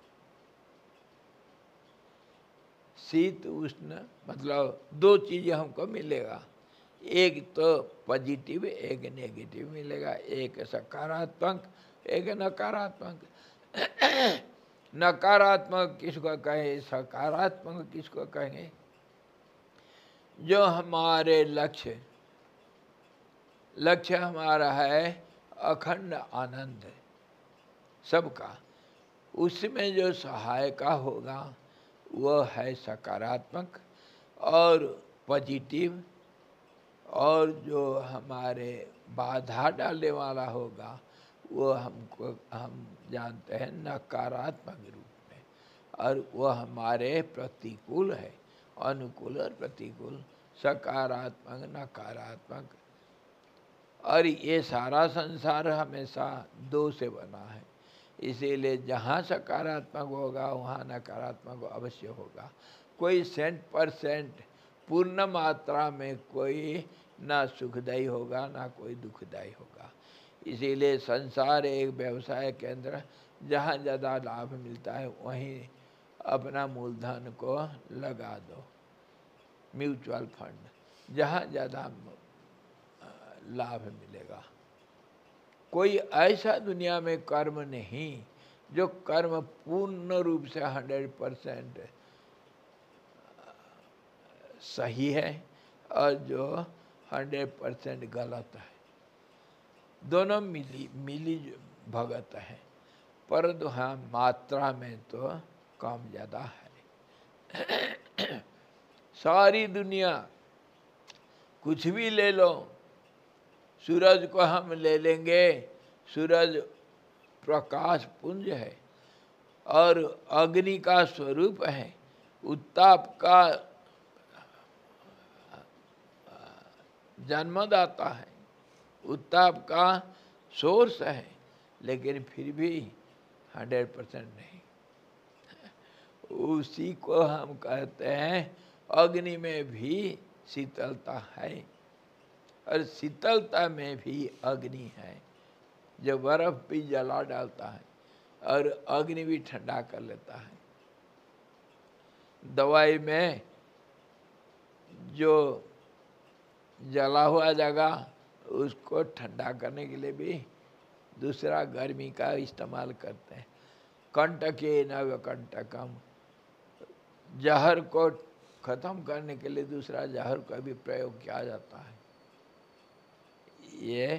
शीत उष्ण मतलब दो चीज़ें हमको मिलेगा, एक तो पॉजिटिव एक नेगेटिव मिलेगा, एक सकारात्मक एक नकारात्मक। नकारात्मक किसको कहें, सकारात्मक किसको कहेंगे, जो हमारे लक्ष्य लक्ष्य हमारा है अखंड आनंद सबका, उसमें जो सहायता होगा वो है सकारात्मक और पॉजिटिव और जो हमारे बाधा डालने वाला होगा वो हमको हम जानते हैं नकारात्मक रूप में, और वो हमारे प्रतिकूल है, अनुकूल और प्रतिकूल, सकारात्मक नकारात्मक। और ये सारा संसार हमेशा दो से बना है, इसीलिए जहाँ सकारात्मक होगा वहाँ नकारात्मक अवश्य होगा। कोई सेंट परसेंट पूर्ण मात्रा में कोई ना सुखदायी होगा ना कोई दुखदायी होगा। इसीलिए संसार एक व्यवसाय केंद्र, जहाँ ज़्यादा लाभ मिलता है वहीं अपना मूलधन को लगा दो। म्यूचुअल फंड, जहाँ ज़्यादा लाभ मिलेगा। कोई ऐसा दुनिया में कर्म नहीं जो कर्म पूर्ण रूप से हंड्रेड परसेंट सही है और जो हंड्रेड परसेंट गलत है। दोनों मिली मिली भगत है, परंतु हाँ मात्रा में तो कम ज़्यादा है। सारी दुनिया कुछ भी ले लो, सूरज को हम ले लेंगे, सूरज प्रकाश पुंज है और अग्नि का स्वरूप है, उत्ताप का जन्मदाता है, उत्ताप का सोर्स है, लेकिन फिर भी हंड्रेड परसेंट नहीं। उसी को हम कहते हैं अग्नि में भी शीतलता है, और शीतलता में भी अग्नि है, जो बर्फ भी जला डालता है और अग्नि भी ठंडा कर लेता है। दवाई में जो जला हुआ जगह उसको ठंडा करने के लिए भी दूसरा गर्मी का इस्तेमाल करते हैं। कंटके नव कंटकम, जहर को ख़त्म करने के लिए दूसरा जहर का भी प्रयोग किया जाता है। ये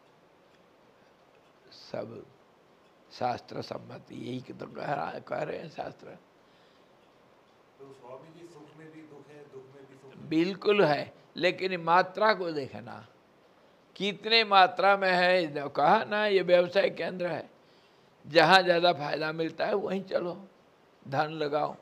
सब शास्त्र सम्मति, यही तो कह रहा कह रहे हैं शास्त्र। तो स्वामी जी सुख में भी दुख है, दुख में भी सुख है। बिल्कुल है, लेकिन मात्रा को देखना कितने मात्रा में है। कहा ना ये व्यवसाय केंद्र है, जहाँ ज़्यादा फायदा मिलता है वहीं चलो, धन लगाओ,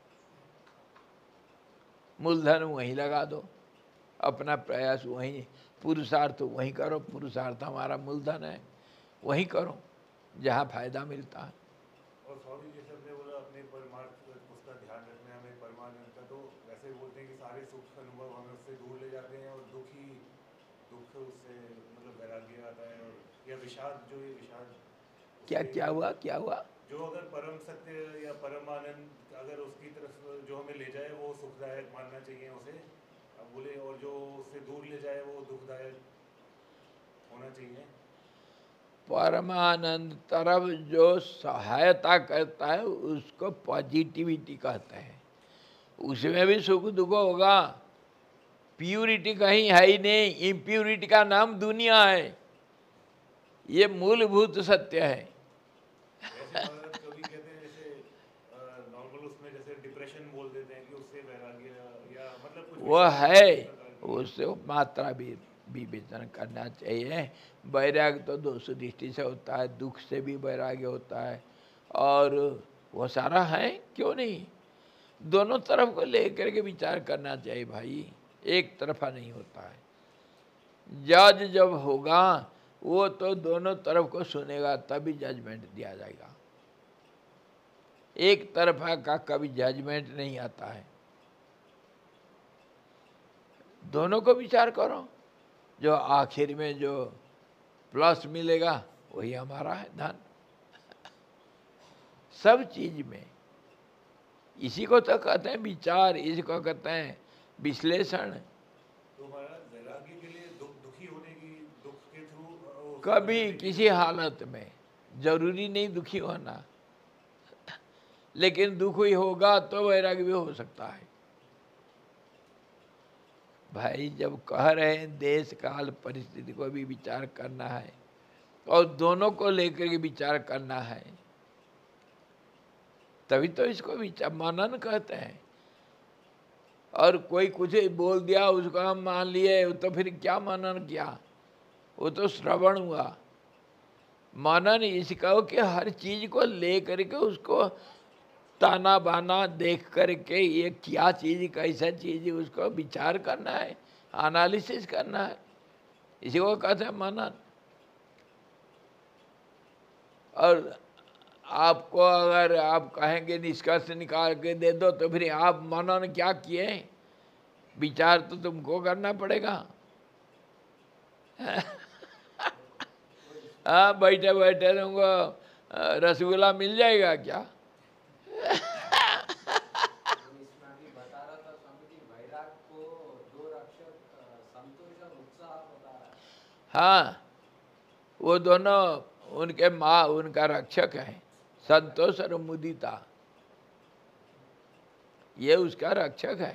मूलधन वहीं लगा दो, अपना प्रयास वहीं, पुरुषार्थ वहीं करो। पुरुषार्थ हमारा मूलधन है, वहीं करो जहाँ फायदा मिलता है। और स्वामी जैसे हमने बोला अपने परमार्थ उसका ध्यान रखना है हमें, परमानंद का, तो वैसे बोलते हैं कि सारे सुख अनुभव हमें उससे दूर ले जाते हैं और दुख ही दुख उससे मतलब वैराग्य आता है। और या विषाद, जो ये विषाद क्या क्या हुआ क्या हुआ जो अगर परम सत्य या परम आनंद अगर उसकी तरफ जो हमें ले जाए वो सुखदायक मानना चाहिए उसे, अब बोले, और जो उससे दूर ले जाए वो दुखदायक होना चाहिए। परमानंद तरफ जो सहायता करता है उसको पॉजिटिविटी कहते हैं। उसमें भी सुख दुख होगा, प्यूरिटी कहीं है ही नहीं। इम्प्यूरिटी का नाम दुनिया है, ये मूलभूत सत्य है। जैसे कभी कहते हैं जैसे नॉर्मल उसमें जैसे डिप्रेशन बोल देते हैं कि उससे वैराग्य या मतलब कुछ वो है, उससे मात्रा भी विवेचन करना चाहिए। वैराग्य तो दोषो दृष्टि से होता है, दुख से भी वैराग्य होता है, और वो सारा है, क्यों नहीं। दोनों तरफ को लेकर के विचार करना चाहिए भाई, एक तरफा नहीं होता है। जज जब होगा वो तो दोनों तरफ को सुनेगा, तभी जजमेंट दिया जाएगा। एक तरफा का कभी जजमेंट नहीं आता है। दोनों को विचार करो, जो आखिर में जो प्लस मिलेगा वही हमारा है धन। सब चीज में इसी को तो कहते हैं विचार, इसी को कहते हैं विश्लेषण। तो हमारा वैराग्य के लिए दुख दुखी होने की, दुख के थ्रू कभी किसी हालत में जरूरी नहीं दुखी होना, लेकिन दुख ही होगा तो वैराग्य भी हो सकता है। भाई जब कह रहे हैं देश काल परिस्थिति को भी विचार करना है और दोनों को लेकर के विचार करना है, तभी तो इसको विचार मनन कहते हैं। और कोई कुछ ही बोल दिया उसको हम मान लिए, तो फिर क्या मनन किया? वो तो श्रवण हुआ। मनन इसका हो कि हर चीज को ले करके उसको ताना बाना देख करके ये क्या चीज, कैसा चीज, उसको विचार करना है, एनालिसिस करना है, इसी को कहते हैं मनन। और आपको अगर आप कहेंगे निष्कर्ष निकाल के दे दो, तो फिर आप मनन क्या किए? विचार तो तुमको करना पड़ेगा। हाँ, बैठे बैठे तुमको रसगुल्ला मिल जाएगा क्या? इसमें अभी बता रहा था स्वामी जी, वैराग को दो रक्षक संतोष और उत्साह बता रहा है। हाँ, वो दोनों उनके माँ उनका रक्षक है, संतोष और मुदिता, ये उसका रक्षक है।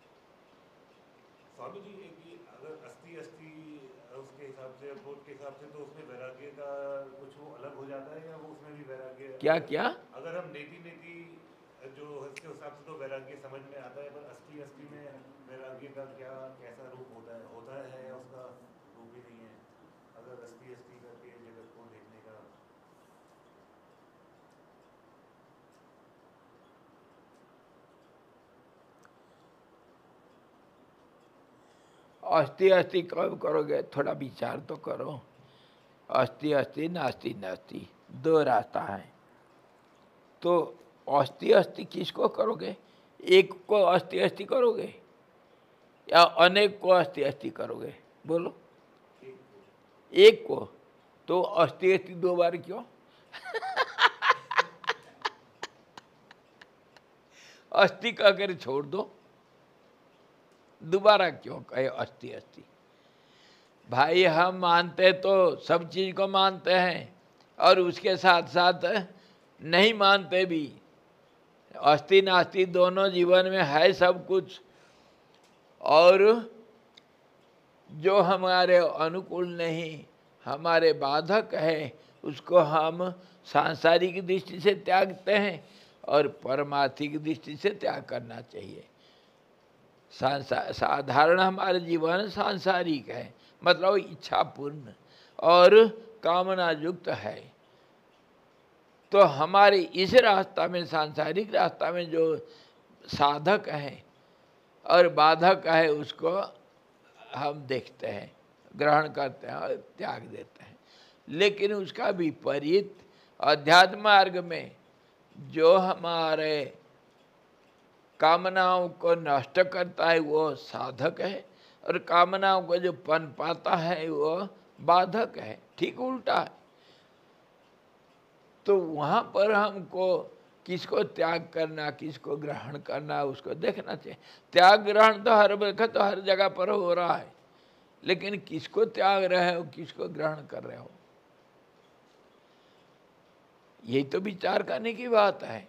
स्वामी जी, एक ये अगर अस्थि अस्थि उसके हिसाब से, बोध के हिसाब से, तो उसमें वैराग्य का कुछ वो अलग हो जाता है, या वो उसमें भी वैराग्य? क्या क्या? अगर हम नेति नेति जो इसके हिसाब से तो वैराग्य समझ में आता है, पर अस्थि अस्थि में वैराग्य का क्या कैसा रूप होता है? होता है या उसका रूप ही नहीं है? अगर अस्थि अस्थि करके जगत को देखने का। अस्थि अस्थि कब करोगे? थोड़ा विचार तो करो। अस्थि अस्थि नास्ति नास्ति, दो रास्ता है। तो अस्थि अस्थि किसको करोगे? एक को अस्थि अस्थि करोगे या अनेक को अस्थि अस्थि करोगे? बोलो। एक को। तो अस्थि अस्थि दो बार क्यों? अस्थि कहकर छोड़ दो, दोबारा क्यों कहे अस्थि अस्थि? भाई हम मानते तो सब चीज को मानते हैं, और उसके साथ साथ नहीं मानते भी। अस्थि नास्ति दोनों जीवन में है सब कुछ, और जो हमारे अनुकूल नहीं, हमारे बाधक है, उसको हम सांसारिक दृष्टि से त्यागते हैं, और परमार्थिक दृष्टि से त्याग करना चाहिए। साधारण हमारे जीवन सांसारिक है, मतलब इच्छापूर्ण और कामना युक्त है। तो हमारे इस रास्ता में, सांसारिक रास्ता में जो साधक है और बाधक है, उसको हम देखते हैं, ग्रहण करते हैं और त्याग देते हैं। लेकिन उसका विपरीत अध्यात्म मार्ग में जो हमारे कामनाओं को नष्ट करता है वो साधक है, और कामनाओं को जो पन पाता है वो बाधक है। ठीक उल्टा है। तो वहाँ पर हमको किसको त्याग करना, किसको ग्रहण करना, उसको देखना चाहिए। त्याग ग्रहण तो हर वक्त तो हर जगह पर हो रहा है, लेकिन किसको त्याग रहे हो, किसको ग्रहण कर रहे हो, यही तो विचार करने की बात है।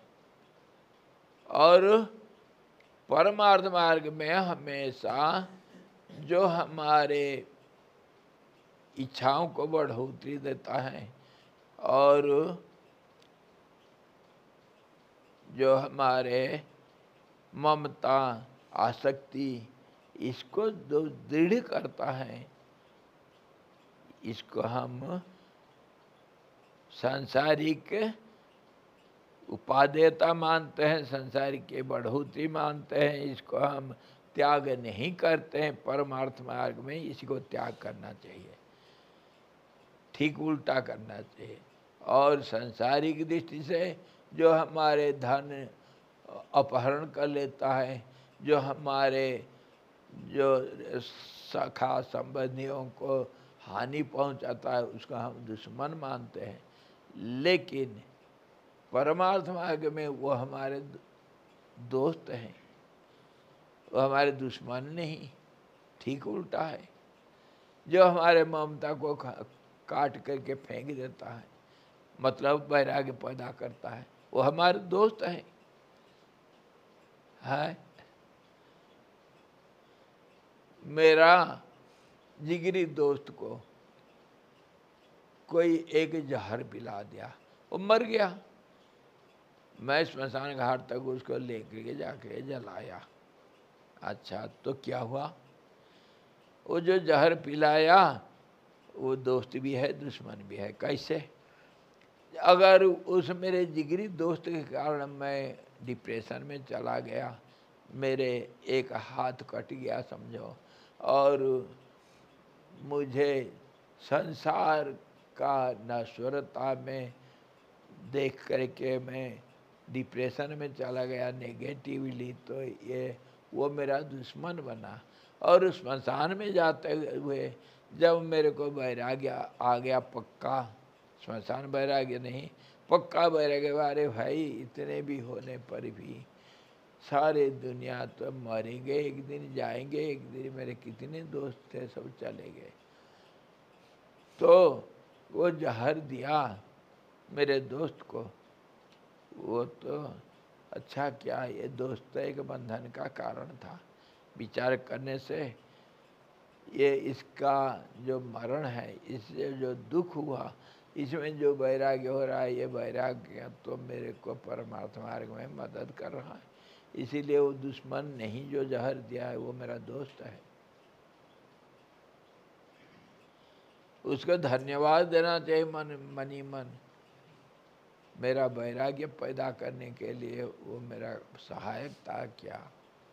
और परमार्थ मार्ग में हमेशा जो हमारे इच्छाओं को बढ़ोतरी देता है, और जो हमारे ममता आसक्ति इसको जो दृढ़ करता है, इसको हम सांसारिक उपादेयता मानते हैं, संसारिक के बढ़ोतरी मानते हैं। इसको हम त्याग नहीं करते हैं। परमार्थ मार्ग में इसको त्याग करना चाहिए, ठीक उल्टा करना चाहिए। और संसारिक दृष्टि से जो हमारे धन अपहरण कर लेता है, जो हमारे जो सखा संबंधियों को हानि पहुंचाता है, उसको हम दुश्मन मानते हैं। लेकिन परमार्थ मार्ग में वो हमारे दोस्त हैं, वो हमारे दुश्मन नहीं, ठीक उल्टा है। जो हमारे ममता को काट करके फेंक देता है, मतलब वैराग्य पैदा करता है, वो हमारे दोस्त हैं। है मेरा जिगरी दोस्त को कोई एक जहर पिला दिया, वो मर गया। मैं स्मशान घाट तक उसको लेकर के जाके जलाया, अच्छा, तो क्या हुआ? वो जो जहर पिलाया वो दोस्त भी है दुश्मन भी है। कैसे? अगर उस मेरे जिगरी दोस्त के कारण मैं डिप्रेशन में चला गया, मेरे एक हाथ कट गया समझो, और मुझे संसार का नश्वरता में देख करके मैं डिप्रेशन में चला गया नेगेटिवली, तो ये वो मेरा दुश्मन बना। और स्मशान में जाते हुए जब मेरे को वैराग्य आ गया, पक्का स्मशान वैराग्य नहीं, पक्का वैराग्य, अरे भाई इतने भी होने पर भी सारे दुनिया तो मरेंगे, एक दिन जाएंगे, एक दिन मेरे कितने दोस्त थे सब चले गए। तो वो जहर दिया मेरे दोस्त को, वो तो अच्छा क्या, ये दोस्त एक बंधन का कारण था। विचार करने से ये इसका जो मरण है, इससे जो दुख हुआ, इसमें जो वैराग्य हो रहा है, ये वैराग्य तो मेरे को परमार्थ मार्ग में मदद कर रहा है। इसीलिए वो दुश्मन नहीं जो जहर दिया है वो मेरा दोस्त है, उसको धन्यवाद देना चाहिए मन मनी मन। मेरा वैराग्य पैदा करने के लिए वो मेरा सहायक था क्या।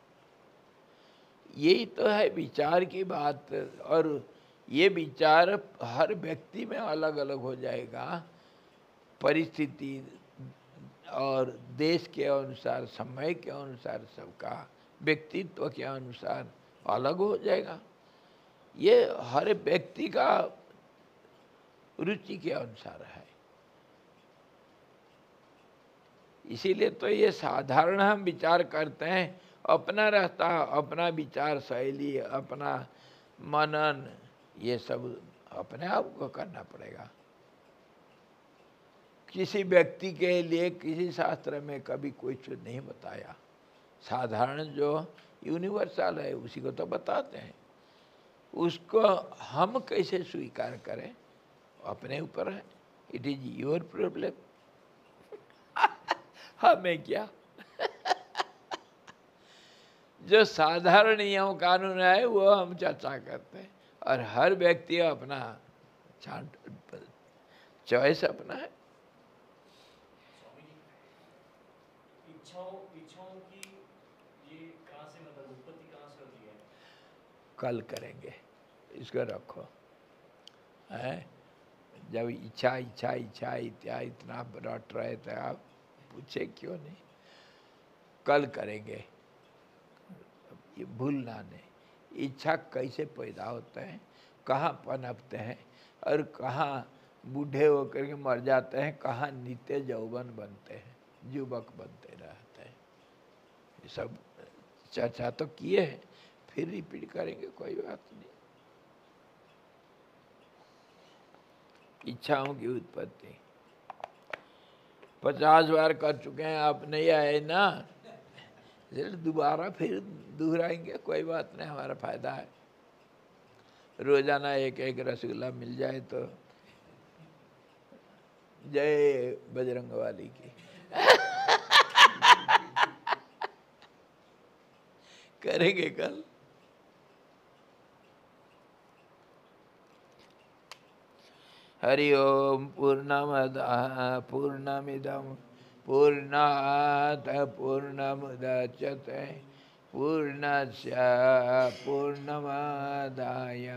यही तो है विचार की बात। और ये विचार हर व्यक्ति में अलग अलग हो जाएगा, परिस्थिति और देश के अनुसार, समय के अनुसार, सबका व्यक्तित्व के अनुसार अलग हो जाएगा। ये हर व्यक्ति का रुचि के अनुसार है। इसीलिए तो ये साधारण हम विचार करते हैं, अपना रहता, अपना विचार शैली, अपना मनन, ये सब अपने आप को करना पड़ेगा। किसी व्यक्ति के लिए किसी शास्त्र में कभी कोई चीज नहीं बताया। साधारण जो यूनिवर्सल है उसी को तो बताते हैं, उसको हम कैसे स्वीकार करें अपने ऊपर है। It is your problem. हमें क्या। जो साधारण नियम कानून है वो हम चर्चा करते हैं, और हर व्यक्ति अपना चॉइस अपना है। इच्छाओं इच्छाओं की ये कहाँ से, मतलब उत्पत्ति कहाँ से होती है? कल करेंगे, इसको रखो है। जब इच्छा इच्छा इच्छा इत्या इतना रट रहे थे आप, पूछे क्यों नहीं। कल करेंगे, ये भूलना नहीं। इच्छा कैसे पैदा होते हैं, कहाँ पनपते हैं, और कहाँ बूढ़े होकर के मर जाते हैं, कहाँ नित्य यौवन बनते हैं, युवक बनते रहते हैं। ये सब चर्चा तो किए हैं, फिर रिपीट करेंगे, कोई बात नहीं। इच्छाओं की उत्पत्ति पचास बार कर चुके हैं आप, नहीं आए ना, दोबारा फिर दोहराएंगे, कोई बात नहीं, हमारा फायदा है। रोजाना एक एक रसगुल्ला मिल जाए तो जय बजरंग वाली की। करेंगे कल। हरि ओम। पूर्णमदः पूर्णमिदं पूर्णात् पूर्णमुदच्यते पूर्णस्य पूर्णमादाय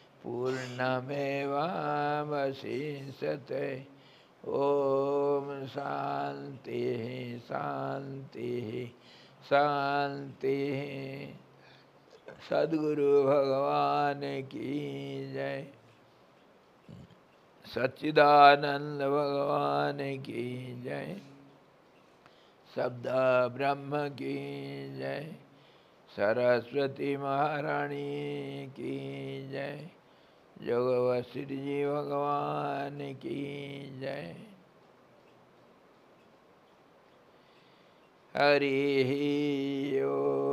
पूर्णमेवावशिष्यते। ओम शांति शांति शांति। सद्गुरु भगवान की जय। सच्चिदानंद भगवान की जय। शब्द ब्रह्म की जय। सरस्वती महारानी की जय। जोगवशिष्ठ जी भगवान की जय। हरि ओम।